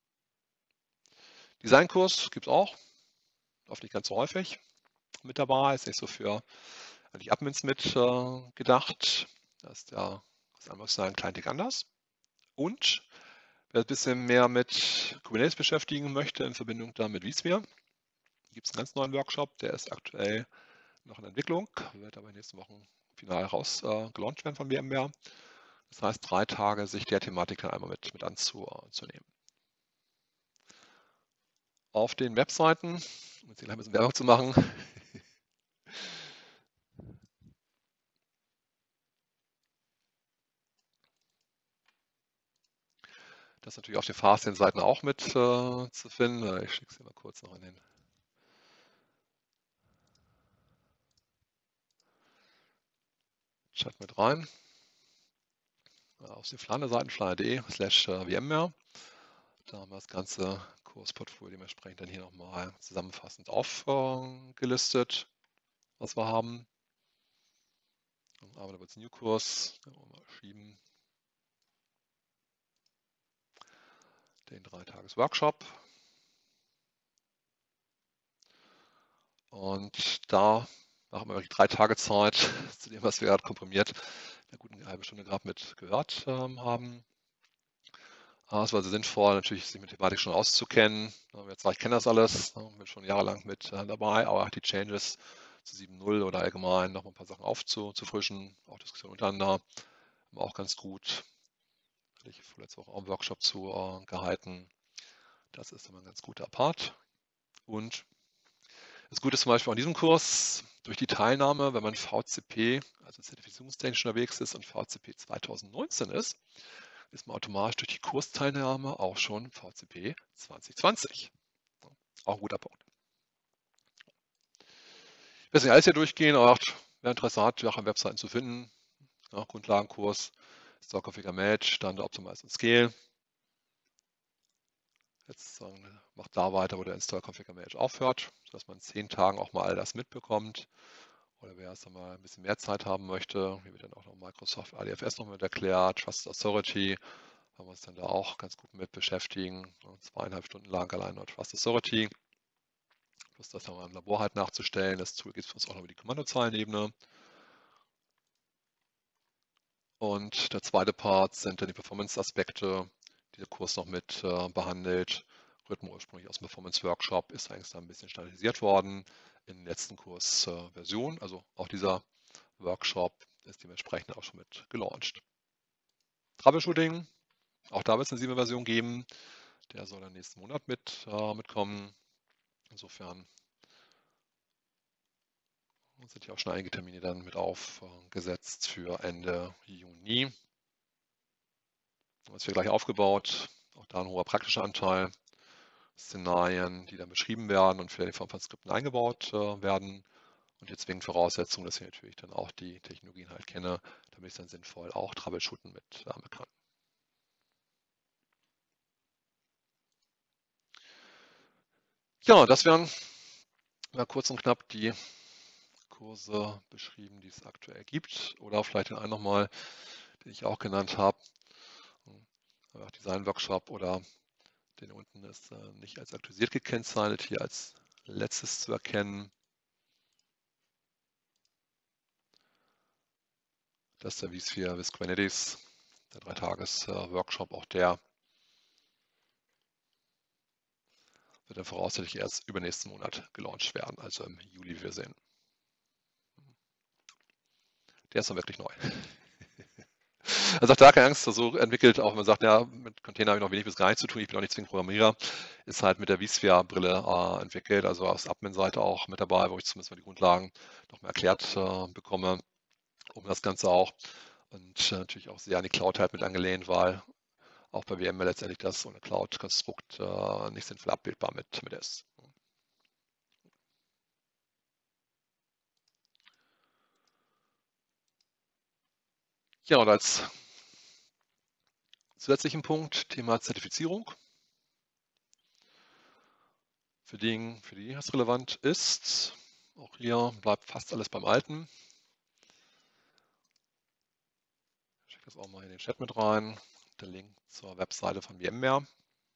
Designkurs gibt es auch, oft nicht ganz so häufig mit dabei, ist nicht so für die Admins mit gedacht. Da ist der Anwendungsdesign ein klein Tick anders. Und wer ein bisschen mehr mit Kubernetes beschäftigen möchte, in Verbindung dann mit vSphere, gibt es einen ganz neuen Workshop, der ist aktuell noch in Entwicklung, wird aber in den nächsten Wochen final gelauncht werden von VMware. Das heißt, 3 Tage sich der Thematik dann einmal mit anzunehmen. Auf den Webseiten, um jetzt hier ein bisschen Werbung zu machen, das ist natürlich auf den Fastien-Seiten auch mit zu finden. Ich schicke es hier mal kurz noch in den Chat mit rein. Auf den Flane-Seiten, flane.de/VMware. Da haben wir das ganze Kursportfolio dementsprechend dann hier nochmal zusammenfassend aufgelistet, was wir haben. Aber da wird es New Kurs, mal schieben. Den 3-Tages-Workshop. Und da machen wir die 3 Tage Zeit zu dem, was wir gerade komprimiert eine gute halbe Stunde gerade mit gehört haben. Es war sehr sinnvoll, natürlich sich mit Thematik schon auszukennen. Jetzt ich kenne das alles, bin schon jahrelang mit dabei, aber auch die Changes zu 7.0 oder allgemein noch ein paar Sachen aufzufrischen, auch Diskussionen untereinander, war auch ganz gut. Hatte ich vorletzte Woche auch einen Workshop zu gehalten. Das ist immer ein ganz guter Part. Und das Gute ist zum Beispiel an diesem Kurs, durch die Teilnahme, wenn man VCP, also zertifizierungstechnisch unterwegs ist und VCP 2019 ist man automatisch durch die Kursteilnahme auch schon VCP 2020. Auch ein guter Punkt. Ich will nicht alles hier durchgehen, aber wer Interesse hat, auch an Webseiten zu finden, Grundlagenkurs, Install, Configure, Manage, dann der Optimize und Scale. Jetzt macht da weiter, wo der Install, Configure, Manage aufhört, sodass man in 10 Tagen auch mal all das mitbekommt. Oder wer erst einmal ein bisschen mehr Zeit haben möchte, hier wird dann auch noch Microsoft ADFS noch mit erklärt, Trusted Authority, haben wir uns dann da auch ganz gut mit beschäftigen. 2,5 Stunden lang allein nur Trusted Authority. Plus das nochmal im Labor halt nachzustellen. Das Tool gibt es für uns auch noch über die Kommandozeilenebene. Und der zweite Part sind dann die Performance-Aspekte, die der Kurs noch mit behandelt. Rhythmen ursprünglich aus dem Performance-Workshop, ist eigentlich da ein bisschen standardisiert worden in der letzten Kursversion. Also auch dieser Workshop ist dementsprechend auch schon mit gelauncht. Troubleshooting, auch da wird es eine 7er-Version geben. Der soll dann nächsten Monat mitkommen. Insofern sind ja auch schon einige Termine dann mit aufgesetzt für Ende Juni. Das wird gleich aufgebaut, auch da ein hoher praktischer Anteil. Szenarien, die dann beschrieben werden und vielleicht in Form von Skripten eingebaut werden. Und die zwingend Voraussetzung, dass ich natürlich dann auch die Technologien halt kenne, damit ich dann sinnvoll auch Troubleshooten mit kann. Ja, das wären mal kurz und knapp die Kurse beschrieben, die es aktuell gibt. Oder vielleicht den einen nochmal, den ich auch genannt habe. Auch Design-Workshop oder den unten ist nicht als aktualisiert gekennzeichnet, hier als letztes zu erkennen. Das ist der vSphere with Kubernetes, der 3-Tages-Workshop, auch der wird dann voraussichtlich erst übernächsten Monat gelauncht werden, also im Juli, wie wir sehen. Der ist dann wirklich neu. Also auch da keine Angst, so entwickelt, auch wenn man sagt, ja, mit Container habe ich noch wenig bis gar nichts zu tun, ich bin auch nicht zwingend Programmierer, ist halt mit der vSphere-Brille entwickelt, also aus Admin-Seite auch mit dabei, wo ich zumindest mal die Grundlagen noch mal erklärt bekomme, um das Ganze auch. Und natürlich auch sehr an die Cloud halt mit angelehnt, weil auch bei VMware letztendlich das ohne Cloud-Konstrukt nicht sinnvoll abbildbar mit ist. Ja, und als zusätzlichen Punkt Thema Zertifizierung. Für die das relevant ist, auch hier bleibt fast alles beim Alten. Ich schicke das auch mal in den Chat mit rein. Der Link zur Webseite von VMware.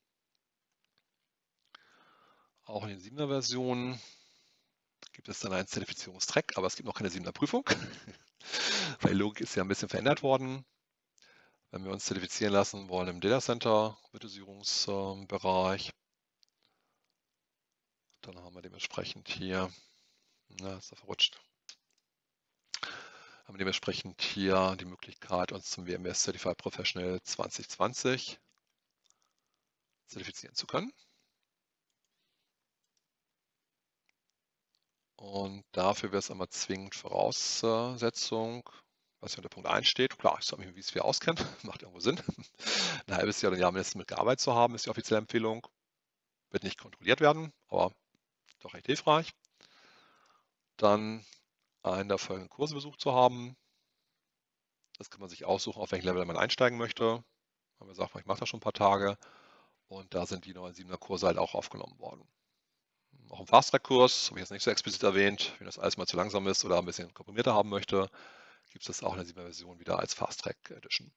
Auch in den 7er Versionen gibt es dann einen Zertifizierungstrack, aber es gibt noch keine 7er Prüfung, weil die Logik ist ja ein bisschen verändert worden. Wenn wir uns zertifizieren lassen wollen im Data Center Virtualisierungsbereich, dann haben wir dementsprechend hier, ist er verrutscht, haben wir dementsprechend hier die Möglichkeit, uns zum WMS Certified Professional 2020 zertifizieren zu können. Und dafür wäre es einmal zwingend Voraussetzung, was hier unter Punkt 1 steht. Klar, ich soll mich mit vSphere auskennen, macht irgendwo Sinn. Ein halbes Jahr oder ein Jahr mindestens mitgearbeitet zu haben, ist die offizielle Empfehlung. Wird nicht kontrolliert werden, aber doch recht hilfreich. Dann einen der folgenden Kurse besucht zu haben. Das kann man sich aussuchen, auf welchem Level man einsteigen möchte. Wenn man sagt, ich mache das schon ein paar Tage. Und da sind die neuen 7er Kurse halt auch aufgenommen worden. Auch im Fast-Track-Kurs, habe ich jetzt nicht so explizit erwähnt, wenn das alles mal zu langsam ist oder ein bisschen komprimierter haben möchte, gibt es das auch in der 7er Version wieder als Fast-Track Edition.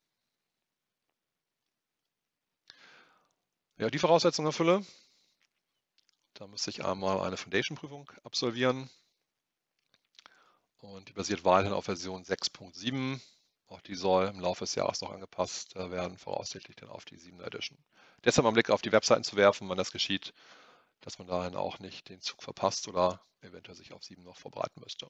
Ja, die Voraussetzungen erfülle, da müsste ich einmal eine Foundation-Prüfung absolvieren. Und die basiert weiterhin auf Version 6.7. Auch die soll im Laufe des Jahres noch angepasst werden, voraussichtlich dann auf die 7er Edition. Deshalb mal einen Blick auf die Webseiten zu werfen, wann das geschieht, dass man dahin auch nicht den Zug verpasst oder eventuell sich auf 7 noch vorbereiten müsste.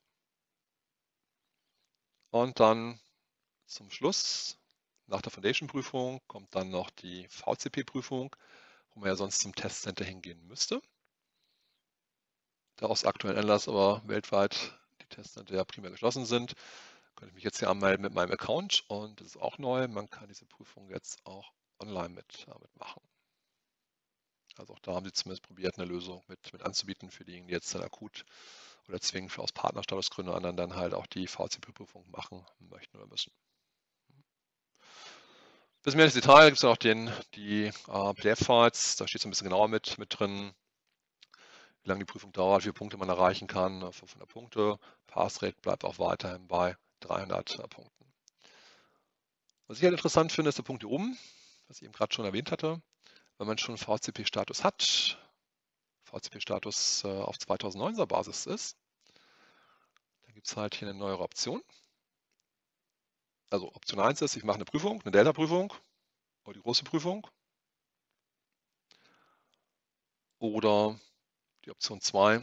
Und dann zum Schluss, nach der Foundation-Prüfung, kommt dann noch die VCP-Prüfung, wo man ja sonst zum Testcenter hingehen müsste. Da aus aktuellen Anlass aber weltweit die Testcenter ja primär geschlossen sind, könnte ich mich jetzt hier anmelden mit meinem Account und das ist auch neu. Man kann diese Prüfung jetzt auch online mitmachen. Also auch da haben sie zumindest probiert, eine Lösung mit anzubieten für diejenigen, die jetzt dann akut oder zwingend aus Partnerstatusgründen anderen dann halt auch die VCP-Prüfung machen möchten oder müssen. Bisschen mehr ins Detail gibt es auch die PDF-Files, da steht es ein bisschen genauer mit drin, wie lange die Prüfung dauert, wie viele Punkte man erreichen kann, 500 Punkte. Passrate bleibt auch weiterhin bei 300 Punkten. Was ich halt interessant finde, ist der Punkt hier oben, was ich eben gerade schon erwähnt hatte. Wenn man schon VCP-Status hat, VCP-Status auf 2009er Basis ist, dann gibt es halt hier eine neuere Option. Also Option 1 ist, ich mache eine Prüfung, eine Delta-Prüfung oder die große Prüfung. Oder die Option 2,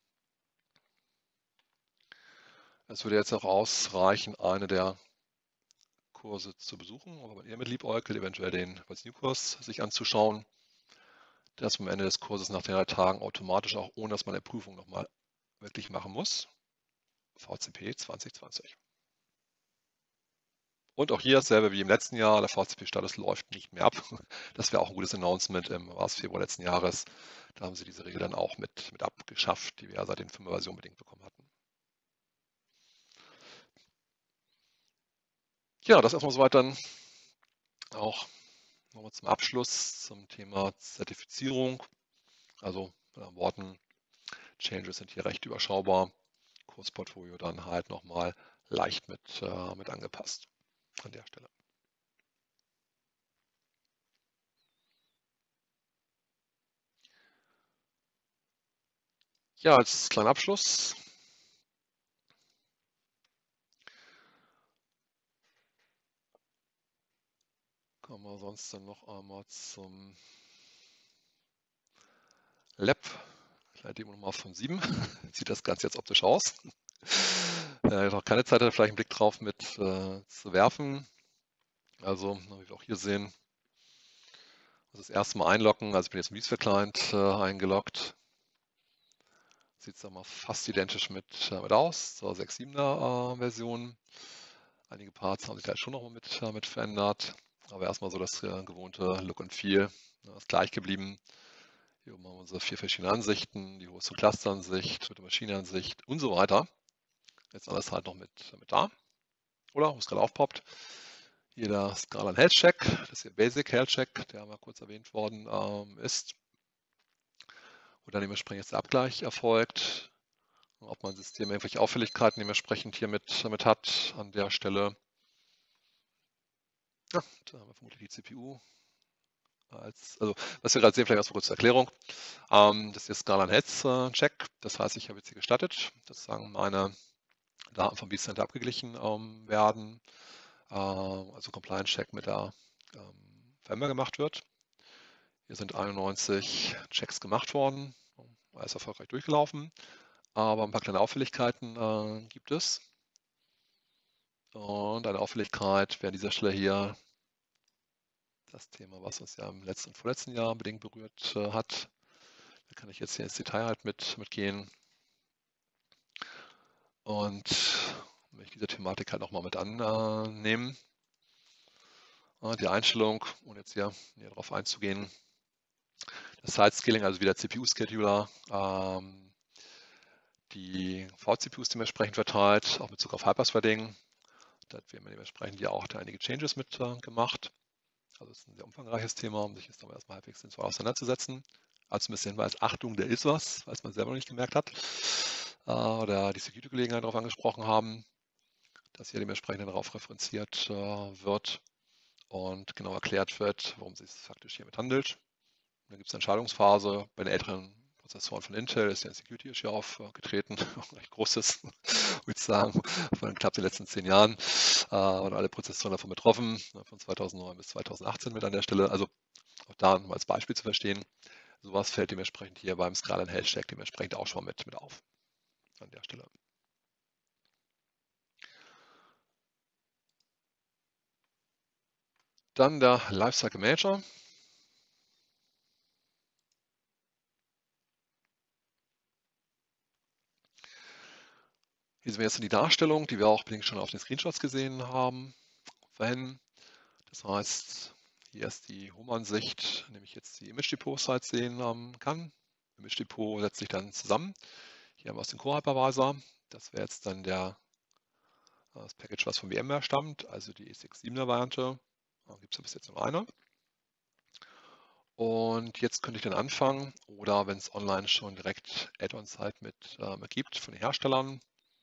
es würde jetzt auch ausreichen, eine der Kurse zu besuchen, aber wenn ihr mit liebäugelt, eventuell den New-Kurs sich anzuschauen, dass man am Ende des Kurses nach den 3 Tagen automatisch auch, ohne dass man eine Prüfung nochmal wirklich machen muss, VCP 2020. Und auch hier dasselbe wie im letzten Jahr, der VCP-Status läuft nicht mehr ab. Das wäre auch ein gutes Announcement im Februar letzten Jahres. Da haben sie diese Regel dann auch mit abgeschafft, die wir ja seit den 5er Version bedingt bekommen hatten. Ja, das erstmal soweit dann auch nochmal zum Abschluss zum Thema Zertifizierung. Also mit anderen Worten, Changes sind hier recht überschaubar. Kursportfolio dann halt nochmal leicht mit angepasst an der Stelle. Ja, als kleiner Abschluss kommen wir sonst dann noch einmal zum Lab. Kleine Demo Nummer von 7. Sieht das Ganze jetzt optisch aus. Noch keine Zeit hat, vielleicht einen Blick drauf mit zu werfen. Also, wie wir auch hier sehen, das erste Mal einloggen. Also ich bin jetzt im vSphere-Client eingeloggt. Sieht es mal fast identisch mit aus, zur 6.7er Version. Einige Parts haben sich da schon noch mal mit verändert. Aber erstmal so das gewohnte Look and Feel ist gleich geblieben. Hier oben haben wir unsere 4 verschiedene Ansichten, die Host- und Cluster-Ansicht, Virtual Machine-Ansicht und so weiter. Jetzt alles halt noch mit da. Oder, wo es gerade aufpoppt. Hier der Scala Health Check, das ist hier Basic Health Check, der mal kurz erwähnt worden ist. Wo dann dementsprechend jetzt der Abgleich erfolgt. Ob mein System irgendwelche Auffälligkeiten dementsprechend hier mit hat an der Stelle. Ja, da haben wir vermutlich die CPU. Also, was wir gerade sehen, vielleicht erstmal kurz zur Erklärung. Das ist der Scala Health Check. Das heißt, ich habe jetzt hier gestattet, dass sozusagen meine Daten vom vCenter abgeglichen werden. Also Compliance-Check mit der VMware gemacht wird. Hier sind 91 Checks gemacht worden, alles erfolgreich durchgelaufen, aber ein paar kleine Auffälligkeiten gibt es. Und eine Auffälligkeit wäre an dieser Stelle hier das Thema, was uns ja im letzten und vorletzten Jahr bedingt berührt hat. Da kann ich jetzt hier ins Detail halt mitgehen. Und wenn ich diese Thematik halt nochmal mit annehmen. Die Einstellung, ohne jetzt hier näher darauf einzugehen. Das Side-Scaling, also wieder CPU-Scheduler, die vCPUs dementsprechend verteilt, auch mit Bezug auf Hyperthreading. Da werden wir dementsprechend ja auch einige Changes mit gemacht. Also es ist ein sehr umfangreiches Thema, um sich jetzt aber erstmal halbwegs sinnvoll auseinanderzusetzen. Also ein bisschen Hinweis, Achtung, da ist was, weil es man selber noch nicht gemerkt hat. Oder die Security-Kollegen darauf angesprochen haben, dass hier dementsprechend darauf referenziert wird und genau erklärt wird, worum es sich faktisch hiermit handelt. Dann gibt es eine Entscheidungsphase. Bei den älteren Prozessoren von Intel ist ja ein Security-Issue aufgetreten, ein recht großes, würde ich sagen, von knapp den letzten 10 Jahren. Und alle Prozessoren davon betroffen, von 2009 bis 2018 mit an der Stelle. Also auch da mal als Beispiel zu verstehen, sowas fällt dementsprechend hier beim Scala Health Check dementsprechend auch schon mit auf an der Stelle. Dann der Lifecycle Manager. Hier sehen wir jetzt die Darstellung, die wir auch bedingt schon auf den Screenshots gesehen haben vorhin. Das heißt, hier ist die Home-Ansicht, nämlich jetzt die Image-Depots halt sehen kann. Image-Depot setzt sich dann zusammen. Hier haben wir aus dem Core-Hypervisor. Das wäre jetzt dann das Package, was von VMware stammt, also die E6-7er-Variante. Da gibt es bis jetzt nur eine. Und jetzt könnte ich dann anfangen, oder wenn es online schon direkt Add-ons halt mit gibt von den Herstellern.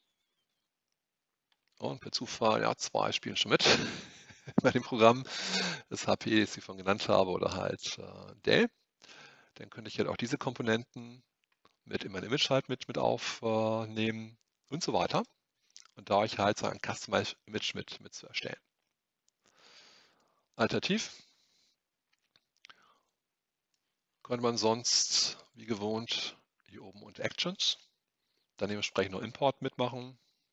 Und per Zufall, ja, 2 spielen schon mit bei dem Programm. Das HP, das ich vorhin genannt habe, oder halt Dell. Dann könnte ich halt auch diese Komponenten mit in mein Image halt mit aufnehmen und so weiter. Und da ich halt so ein Customized Image mit zu erstellen. Alternativ könnte man sonst, wie gewohnt, hier oben unter Actions, dann dementsprechend noch Import mitmachen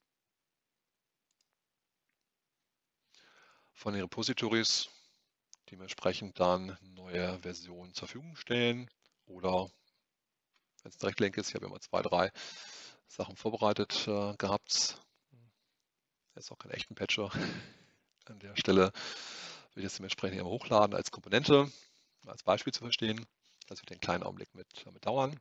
von den Repositories, dementsprechend dann neue Versionen zur Verfügung stellen oder wenn es direkt Link ist, ich habe immer 2, 3 Sachen vorbereitet gehabt. Jetzt auch keinen echten Patcher. An der Stelle will ich das dementsprechend immer hochladen als Komponente, als Beispiel zu verstehen. Das wird einen kleinen Augenblick mit dauern.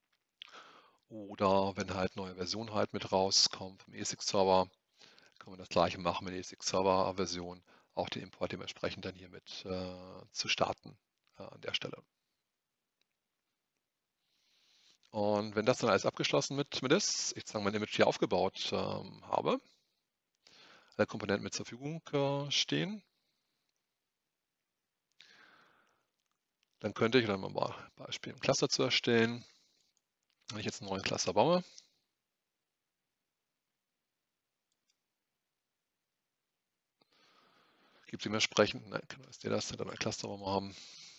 Oder wenn halt neue Versionen halt mit rauskommen vom ESX-Server, kann man das gleiche machen mit der ESX-Server-Version, auch den Import dementsprechend dann hier mit zu starten an der Stelle. Und wenn das dann alles abgeschlossen mit ist, ich sozusagen mein Image hier aufgebaut habe, alle Komponenten mit zur Verfügung stehen, dann könnte ich dann mal ein Beispiel im Cluster zu erstellen. Wenn ich jetzt einen neuen Cluster baue, gibt es dementsprechend, nein, ist der das, dann ein Cluster wollen wir haben.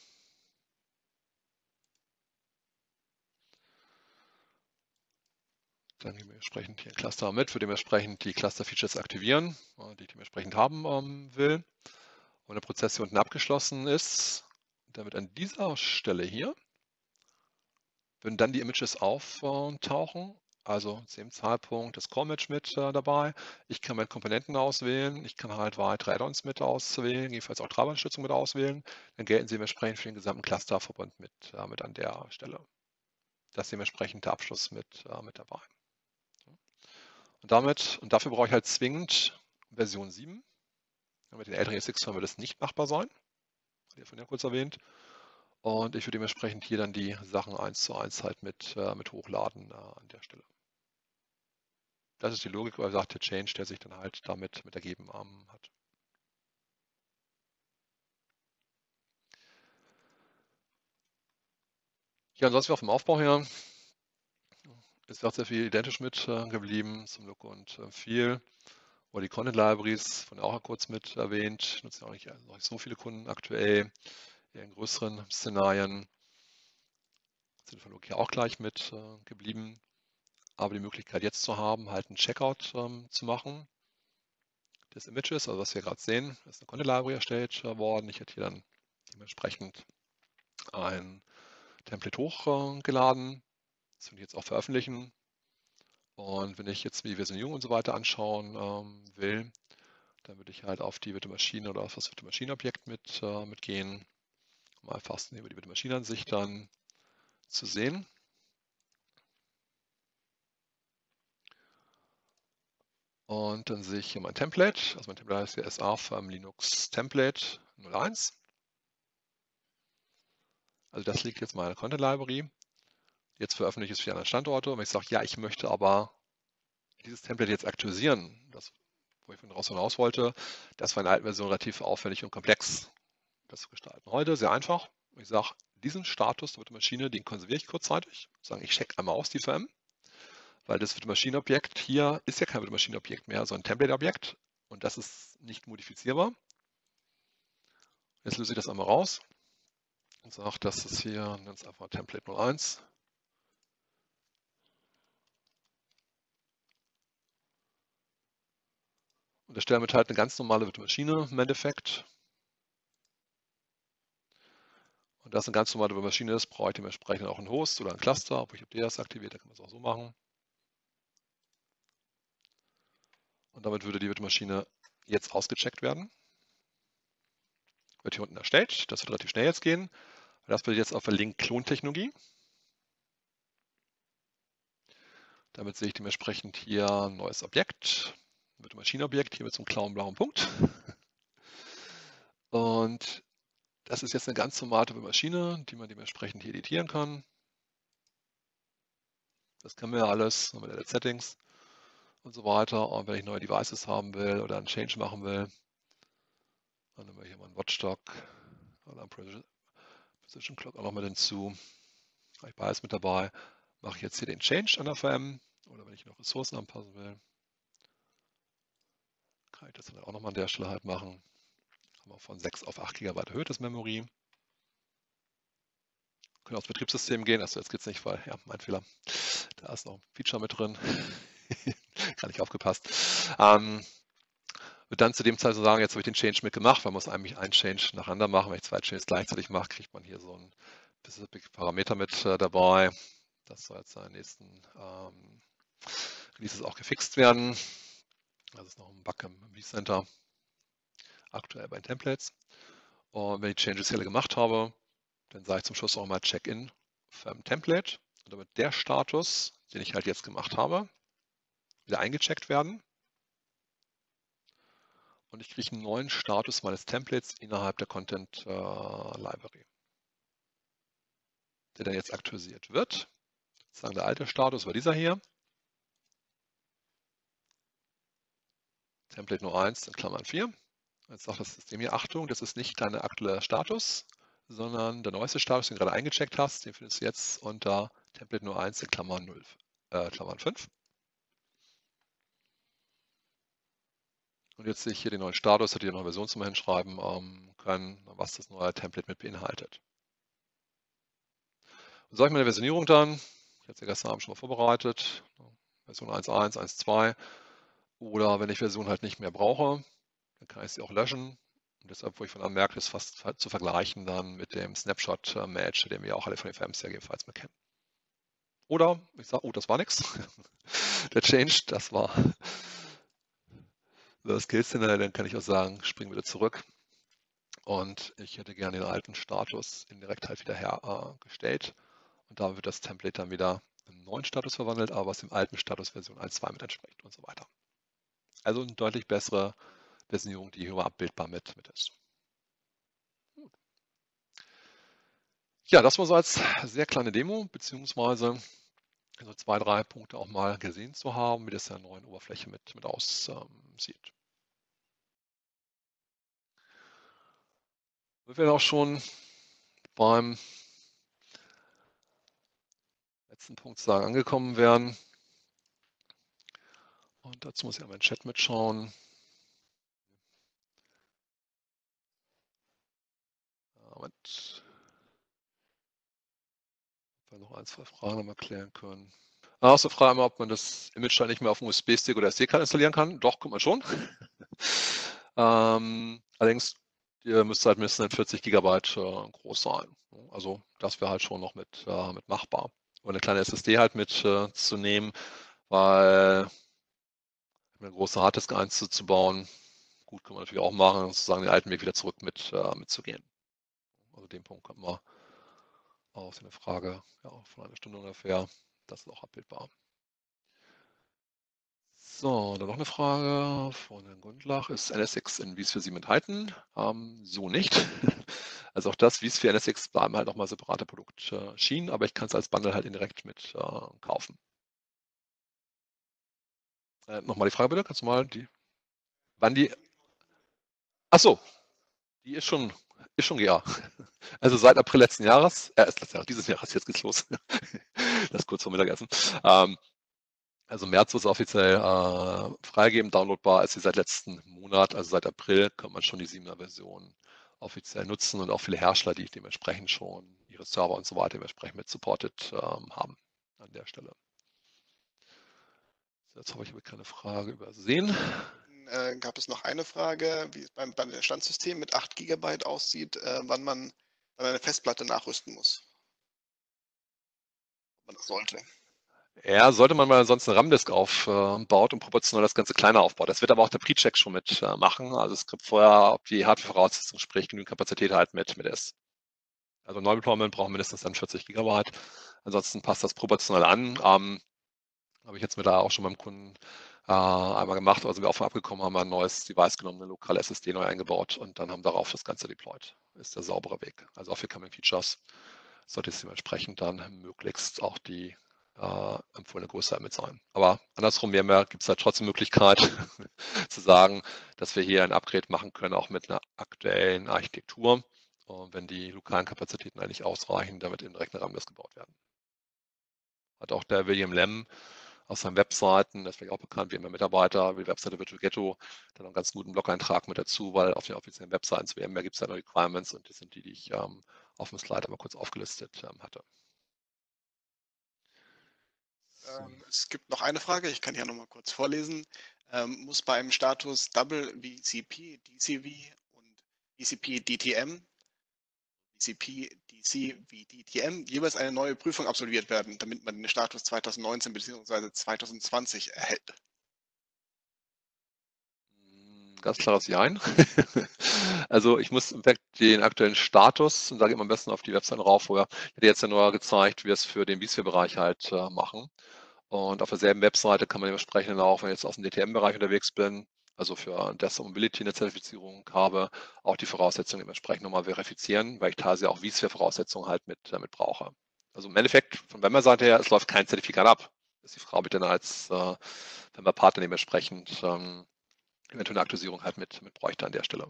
Dann dementsprechend hier ein Cluster mit, für dementsprechend die Cluster-Features aktivieren, die ich dementsprechend haben will. Und der Prozess hier unten abgeschlossen ist, damit an dieser Stelle hier würden dann die Images auftauchen, also zu dem Zeitpunkt das Core-Image mit dabei. Ich kann meine Komponenten auswählen, ich kann halt weitere Add-ons mit auswählen, jedenfalls auch Treiberunterstützung mit auswählen. Dann gelten sie dementsprechend für den gesamten Clusterverbund mit an der Stelle. Das ist dementsprechend der Abschluss mit dabei. Und dafür brauche ich halt zwingend Version 7. Mit den älteren ESX-Servern wird das nicht machbar sein. Hatte ich vorhin ja kurz erwähnt. Und ich würde dementsprechend hier dann die Sachen 1:1 halt mit hochladen an der Stelle. Das ist die Logik, weil sagt der Change, der sich dann halt damit mit ergeben hat. Ja, ansonsten auf dem Aufbau her ist auch sehr viel identisch mit geblieben zum Look und Feel. Oder die Content Libraries, von auch kurz mit erwähnt, nutzen auch nicht so viele Kunden aktuell, eher in größeren Szenarien. Sind von Look hier auch gleich mit geblieben. Aber die Möglichkeit jetzt zu haben, halt einen Checkout zu machen des Images, also was wir gerade sehen, ist eine Content Library erstellt worden. Ich hätte hier dann dementsprechend ein Template hochgeladen. Das will ich jetzt auch veröffentlichen. Und wenn ich jetzt die Versionierung und so weiter anschauen will, dann würde ich halt auf die Virtual Maschine oder auf das Virtual Maschine Objekt mitgehen, um einfach über die Virtual Maschine Ansicht dann zu sehen. Und dann sehe ich hier mein Template. Also mein Template heißt hier SA vom Linux Template 01. Also das liegt jetzt meine Content Library. Jetzt veröffentliche ich es für andere Standorte. Und wenn ich sage, ja, ich möchte aber dieses Template jetzt aktualisieren, das, wo ich von draußen raus wollte, das war in der alten Version relativ aufwendig und komplex, das zu gestalten. Heute sehr einfach. Ich sage, diesen Status der Virtual Maschine, den konserviere ich kurzzeitig. Ich check einmal aus die VM, weil das Virtual Maschine Objekt hier ist ja kein Virtual Maschine Objekt mehr, sondern ein Template Objekt und das ist nicht modifizierbar. Jetzt löse ich das einmal raus und sage, das ist hier, nenne es einfach Template 01. Und erstelle damit halt eine ganz normale Virtual Maschine im Endeffekt. Und da es eine ganz normale Virtual Maschine ist, brauche ich dementsprechend auch einen Host oder einen Cluster. Aber ich habe das aktiviert, da kann man es auch so machen. Und damit würde die Virtual Maschine jetzt ausgecheckt werden. Wird hier unten erstellt. Das wird relativ schnell jetzt gehen. Das wird jetzt auf der Link-Klon-Technologie. Damit sehe ich dementsprechend hier ein neues Objekt. Virtual Maschine-Objekt, hier mit so einem klauen blauen Punkt. Und das ist jetzt eine ganz normale Maschine, die man dementsprechend hier editieren kann. Das können wir ja alles mit Edit Settings und so weiter. Und wenn ich neue Devices haben will oder einen Change machen will, dann nehmen wir hier mal einen Watchdog oder einen Position Clock auch noch mit hinzu. Habe ich beides mit dabei. Mache ich jetzt hier den Change an der VM oder wenn ich noch Ressourcen anpassen will, kann ich das dann auch nochmal an der Stelle halt machen. haben wir von 6 auf 8 GB erhöht, das Memory. Können aufs Betriebssystem gehen, also jetzt geht es nicht, weil, ja, mein Fehler, da ist noch ein Feature mit drin, gar nicht aufgepasst. Und dann zu dem Zeit so sagen, jetzt habe ich den Change mitgemacht, man muss eigentlich einen Change nacheinander machen. Wenn ich 2 Changes gleichzeitig mache, kriegt man hier so ein Specific Parameter mit dabei. Das soll jetzt in den nächsten Releases auch gefixt werden. Das ist noch ein Bug im vCenter, aktuell bei den Templates. Und wenn ich Changes hier alle gemacht habe, dann sage ich zum Schluss auch mal Check-in vom Template. Und damit der Status, den ich halt jetzt gemacht habe, wieder eingecheckt werden. Und ich kriege einen neuen Status meines Templates innerhalb der Content Library, der dann jetzt aktualisiert wird. Sagen, der alte Status war dieser hier. Template 01 in Klammern 4. Jetzt sagt das System hier, Achtung, das ist nicht dein aktueller Status, sondern der neueste Status, den du gerade eingecheckt hast, den findest du jetzt unter Template 01 in Klammern 5. Und jetzt sehe ich hier den neuen Status, hätte ich noch eine Version zum hinschreiben können, was das neue Template mit beinhaltet. Und sage ich meine Versionierung dann, ich hatte sie gestern Abend schon mal vorbereitet, Version 1.1, 1.2, oder wenn ich Version halt nicht mehr brauche, dann kann ich sie auch löschen. Und deshalb, wo ich von anmerke, ist fast zu vergleichen dann mit dem Snapshot-Match, den wir auch alle von den VMs ja jedenfalls mal kennen. Oder ich sage, oh, das war nichts. Der Change, das war das Skill-Center, dann kann ich auch sagen, springen wieder zurück. Und ich hätte gerne den alten Status indirekt halt wieder hergestellt. Und da wird das Template dann wieder im neuen Status verwandelt, aber was dem alten Status Version 1.2 mit entspricht und so weiter. Also eine deutlich bessere Versionierung, die hier abbildbar mit ist. Gut. Ja, das war so als sehr kleine Demo, beziehungsweise so 2, 3 Punkte auch mal gesehen zu haben, wie das in der neuen Oberfläche mit aussieht. Wir werden auch schon beim letzten Punkt sagen, angekommen werden. Und dazu muss ich einmal in den Chat mitschauen. Moment. Ob wir noch 1, 2 Fragen nochmal klären können. Erste Frage einmal, ob man das Image dann nicht mehr auf dem USB-Stick oder SD-Card installieren kann. Doch, kann man schon. Allerdings, ihr müsst halt mindestens 40 GB groß sein. Also das wäre halt schon noch mit machbar. Und eine kleine SSD halt mit zu nehmen, weil eine große Harddisk einzubauen, gut, kann man natürlich auch machen, sozusagen den alten Weg wieder zurück mitzugehen. Also den Punkt kommt man auf eine Frage von einer Stunde ungefähr. Das ist auch abbildbar. So, dann noch eine Frage von Herrn Gundlach. Ist NSX in Wies für 7 enthalten? So nicht. Also auch das Wies für NSX bleiben halt nochmal separate Produktschienen, aber ich kann es als Bundle halt indirekt mit kaufen. Nochmal die Frage bitte, kannst du mal wann die, achso, die ist schon GA. Also seit April letzten Jahres, dieses Jahres, jetzt geht's los. Das kurz vor Mittagessen. Also März wird es offiziell freigeben, downloadbar ist sie seit letzten Monat, also seit April kann man schon die 7er Version offiziell nutzen und auch viele Hersteller, die dementsprechend schon ihre Server und so weiter dementsprechend mit supported haben an der Stelle. So, jetzt habe ich aber keine Frage übersehen. Gab es noch eine Frage, wie es beim Bestandssystem mit 8 GB aussieht, wann man eine Festplatte nachrüsten muss. Ob man das sollte. Ja, sollte man mal sonst eine RAM-Disk aufbaut und proportional das Ganze kleiner aufbaut. Das wird aber auch der Pre-Check schon mit machen. Also es gibt vorher, ob die Hardware-Voraussetzung, sprich genügend Kapazität halt mit ist. Also Neudeployment braucht mindestens dann 40 GB. Ansonsten passt das proportional an. Habe ich jetzt mit da auch schon beim Kunden einmal gemacht, also wir auch von abgekommen haben, ein neues Device genommen, eine lokale SSD neu eingebaut und dann haben darauf das Ganze deployed. Ist der saubere Weg. Also auch für Coming Features sollte es dementsprechend dann möglichst auch die empfohlene Größe mit sein. Aber andersrum gibt es halt trotzdem Möglichkeit zu sagen, dass wir hier ein Upgrade machen können, auch mit einer aktuellen Architektur, wenn die lokalen Kapazitäten eigentlich ausreichen, damit eben direkt eine RAM-Disk gebaut werden. Hat auch der William Lem auf seinen Webseiten, das ist vielleicht auch bekannt, wie immer Mitarbeiter, wie die Webseite Virtual Ghetto, dann einen ganz guten Blog-Eintrag mit dazu, weil auf den offiziellen Webseiten zu VMware gibt es ja noch Requirements und das sind die ich auf dem Slide mal kurz aufgelistet hatte. Es gibt noch eine Frage, ich kann hier nochmal kurz vorlesen. Muss bei einem Status Double VCP, DCV und VCP DTM, VCP DC wie DTM jeweils eine neue Prüfung absolviert werden, damit man den Status 2019 bzw. 2020 erhält? Ganz klares Jein. Also ich muss im Endeffekt den aktuellen Status, und da geht man am besten auf die Webseite rauf, vorher, ich hatte jetzt ja nur gezeigt, wie wir es für den vSphere-Bereich halt machen. Und auf derselben Webseite kann man dementsprechend auch, wenn ich jetzt aus dem DTM-Bereich unterwegs bin, also für Desktop Mobility eine Zertifizierung habe, auch die Voraussetzungen dementsprechend nochmal verifizieren, weil ich teilweise auch vSphere-Voraussetzungen halt mit brauche. Also im Endeffekt, von VMware-Seite her, es läuft kein Zertifikat ab. Das ist die Frage, ob ich dann als VMware-Partner dementsprechend eventuell eine Aktualisierung halt mit bräuchte an der Stelle.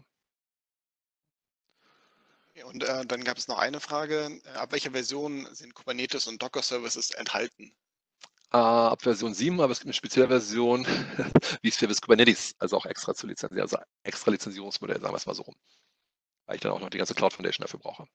Und dann gab es noch eine Frage. Ab welcher Version sind Kubernetes und Docker Services enthalten? Ab Version 7, aber es gibt eine spezielle Version, wie es für Kubernetes, also auch extra zu lizenzieren, also extra Lizenzierungsmodell, sagen wir es mal so rum, weil ich dann auch noch die ganze Cloud Foundation dafür brauche.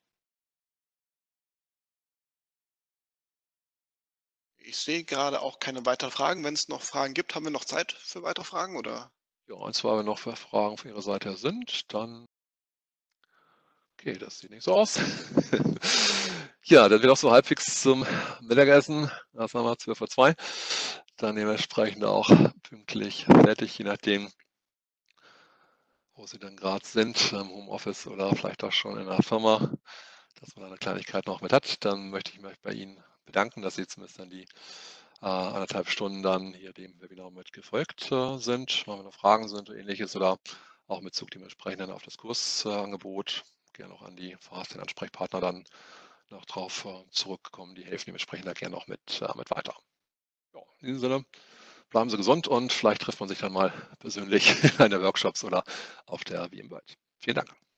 Ich sehe gerade auch keine weiteren Fragen. Wenn es noch Fragen gibt, haben wir noch Zeit für weitere Fragen, oder? Ja, und zwar, wenn noch Fragen von Ihrer Seite her sind, dann okay, das sieht nicht so aus. Ja, dann wird auch so halbwegs zum Mittagessen, das haben wir 12:02 Uhr, dann dementsprechend auch pünktlich fertig, je nachdem, wo Sie dann gerade sind, im Homeoffice oder vielleicht auch schon in der Firma, dass man eine Kleinigkeit noch mit hat. Dann möchte ich mich bei Ihnen bedanken, dass Sie zumindest dann die 1,5 Stunden dann hier dem Webinar mit gefolgt sind. Wenn noch Fragen sind oder ähnliches oder auch mit Bezug dementsprechend dann auf das Kursangebot, gerne auch an die verhassten Ansprechpartner dann noch drauf zurückkommen. Die helfen dementsprechend da gerne auch mit weiter. Ja, in diesem Sinne, bleiben Sie gesund und vielleicht trifft man sich dann mal persönlich in einer Workshops oder auf der VMworld. Vielen Dank.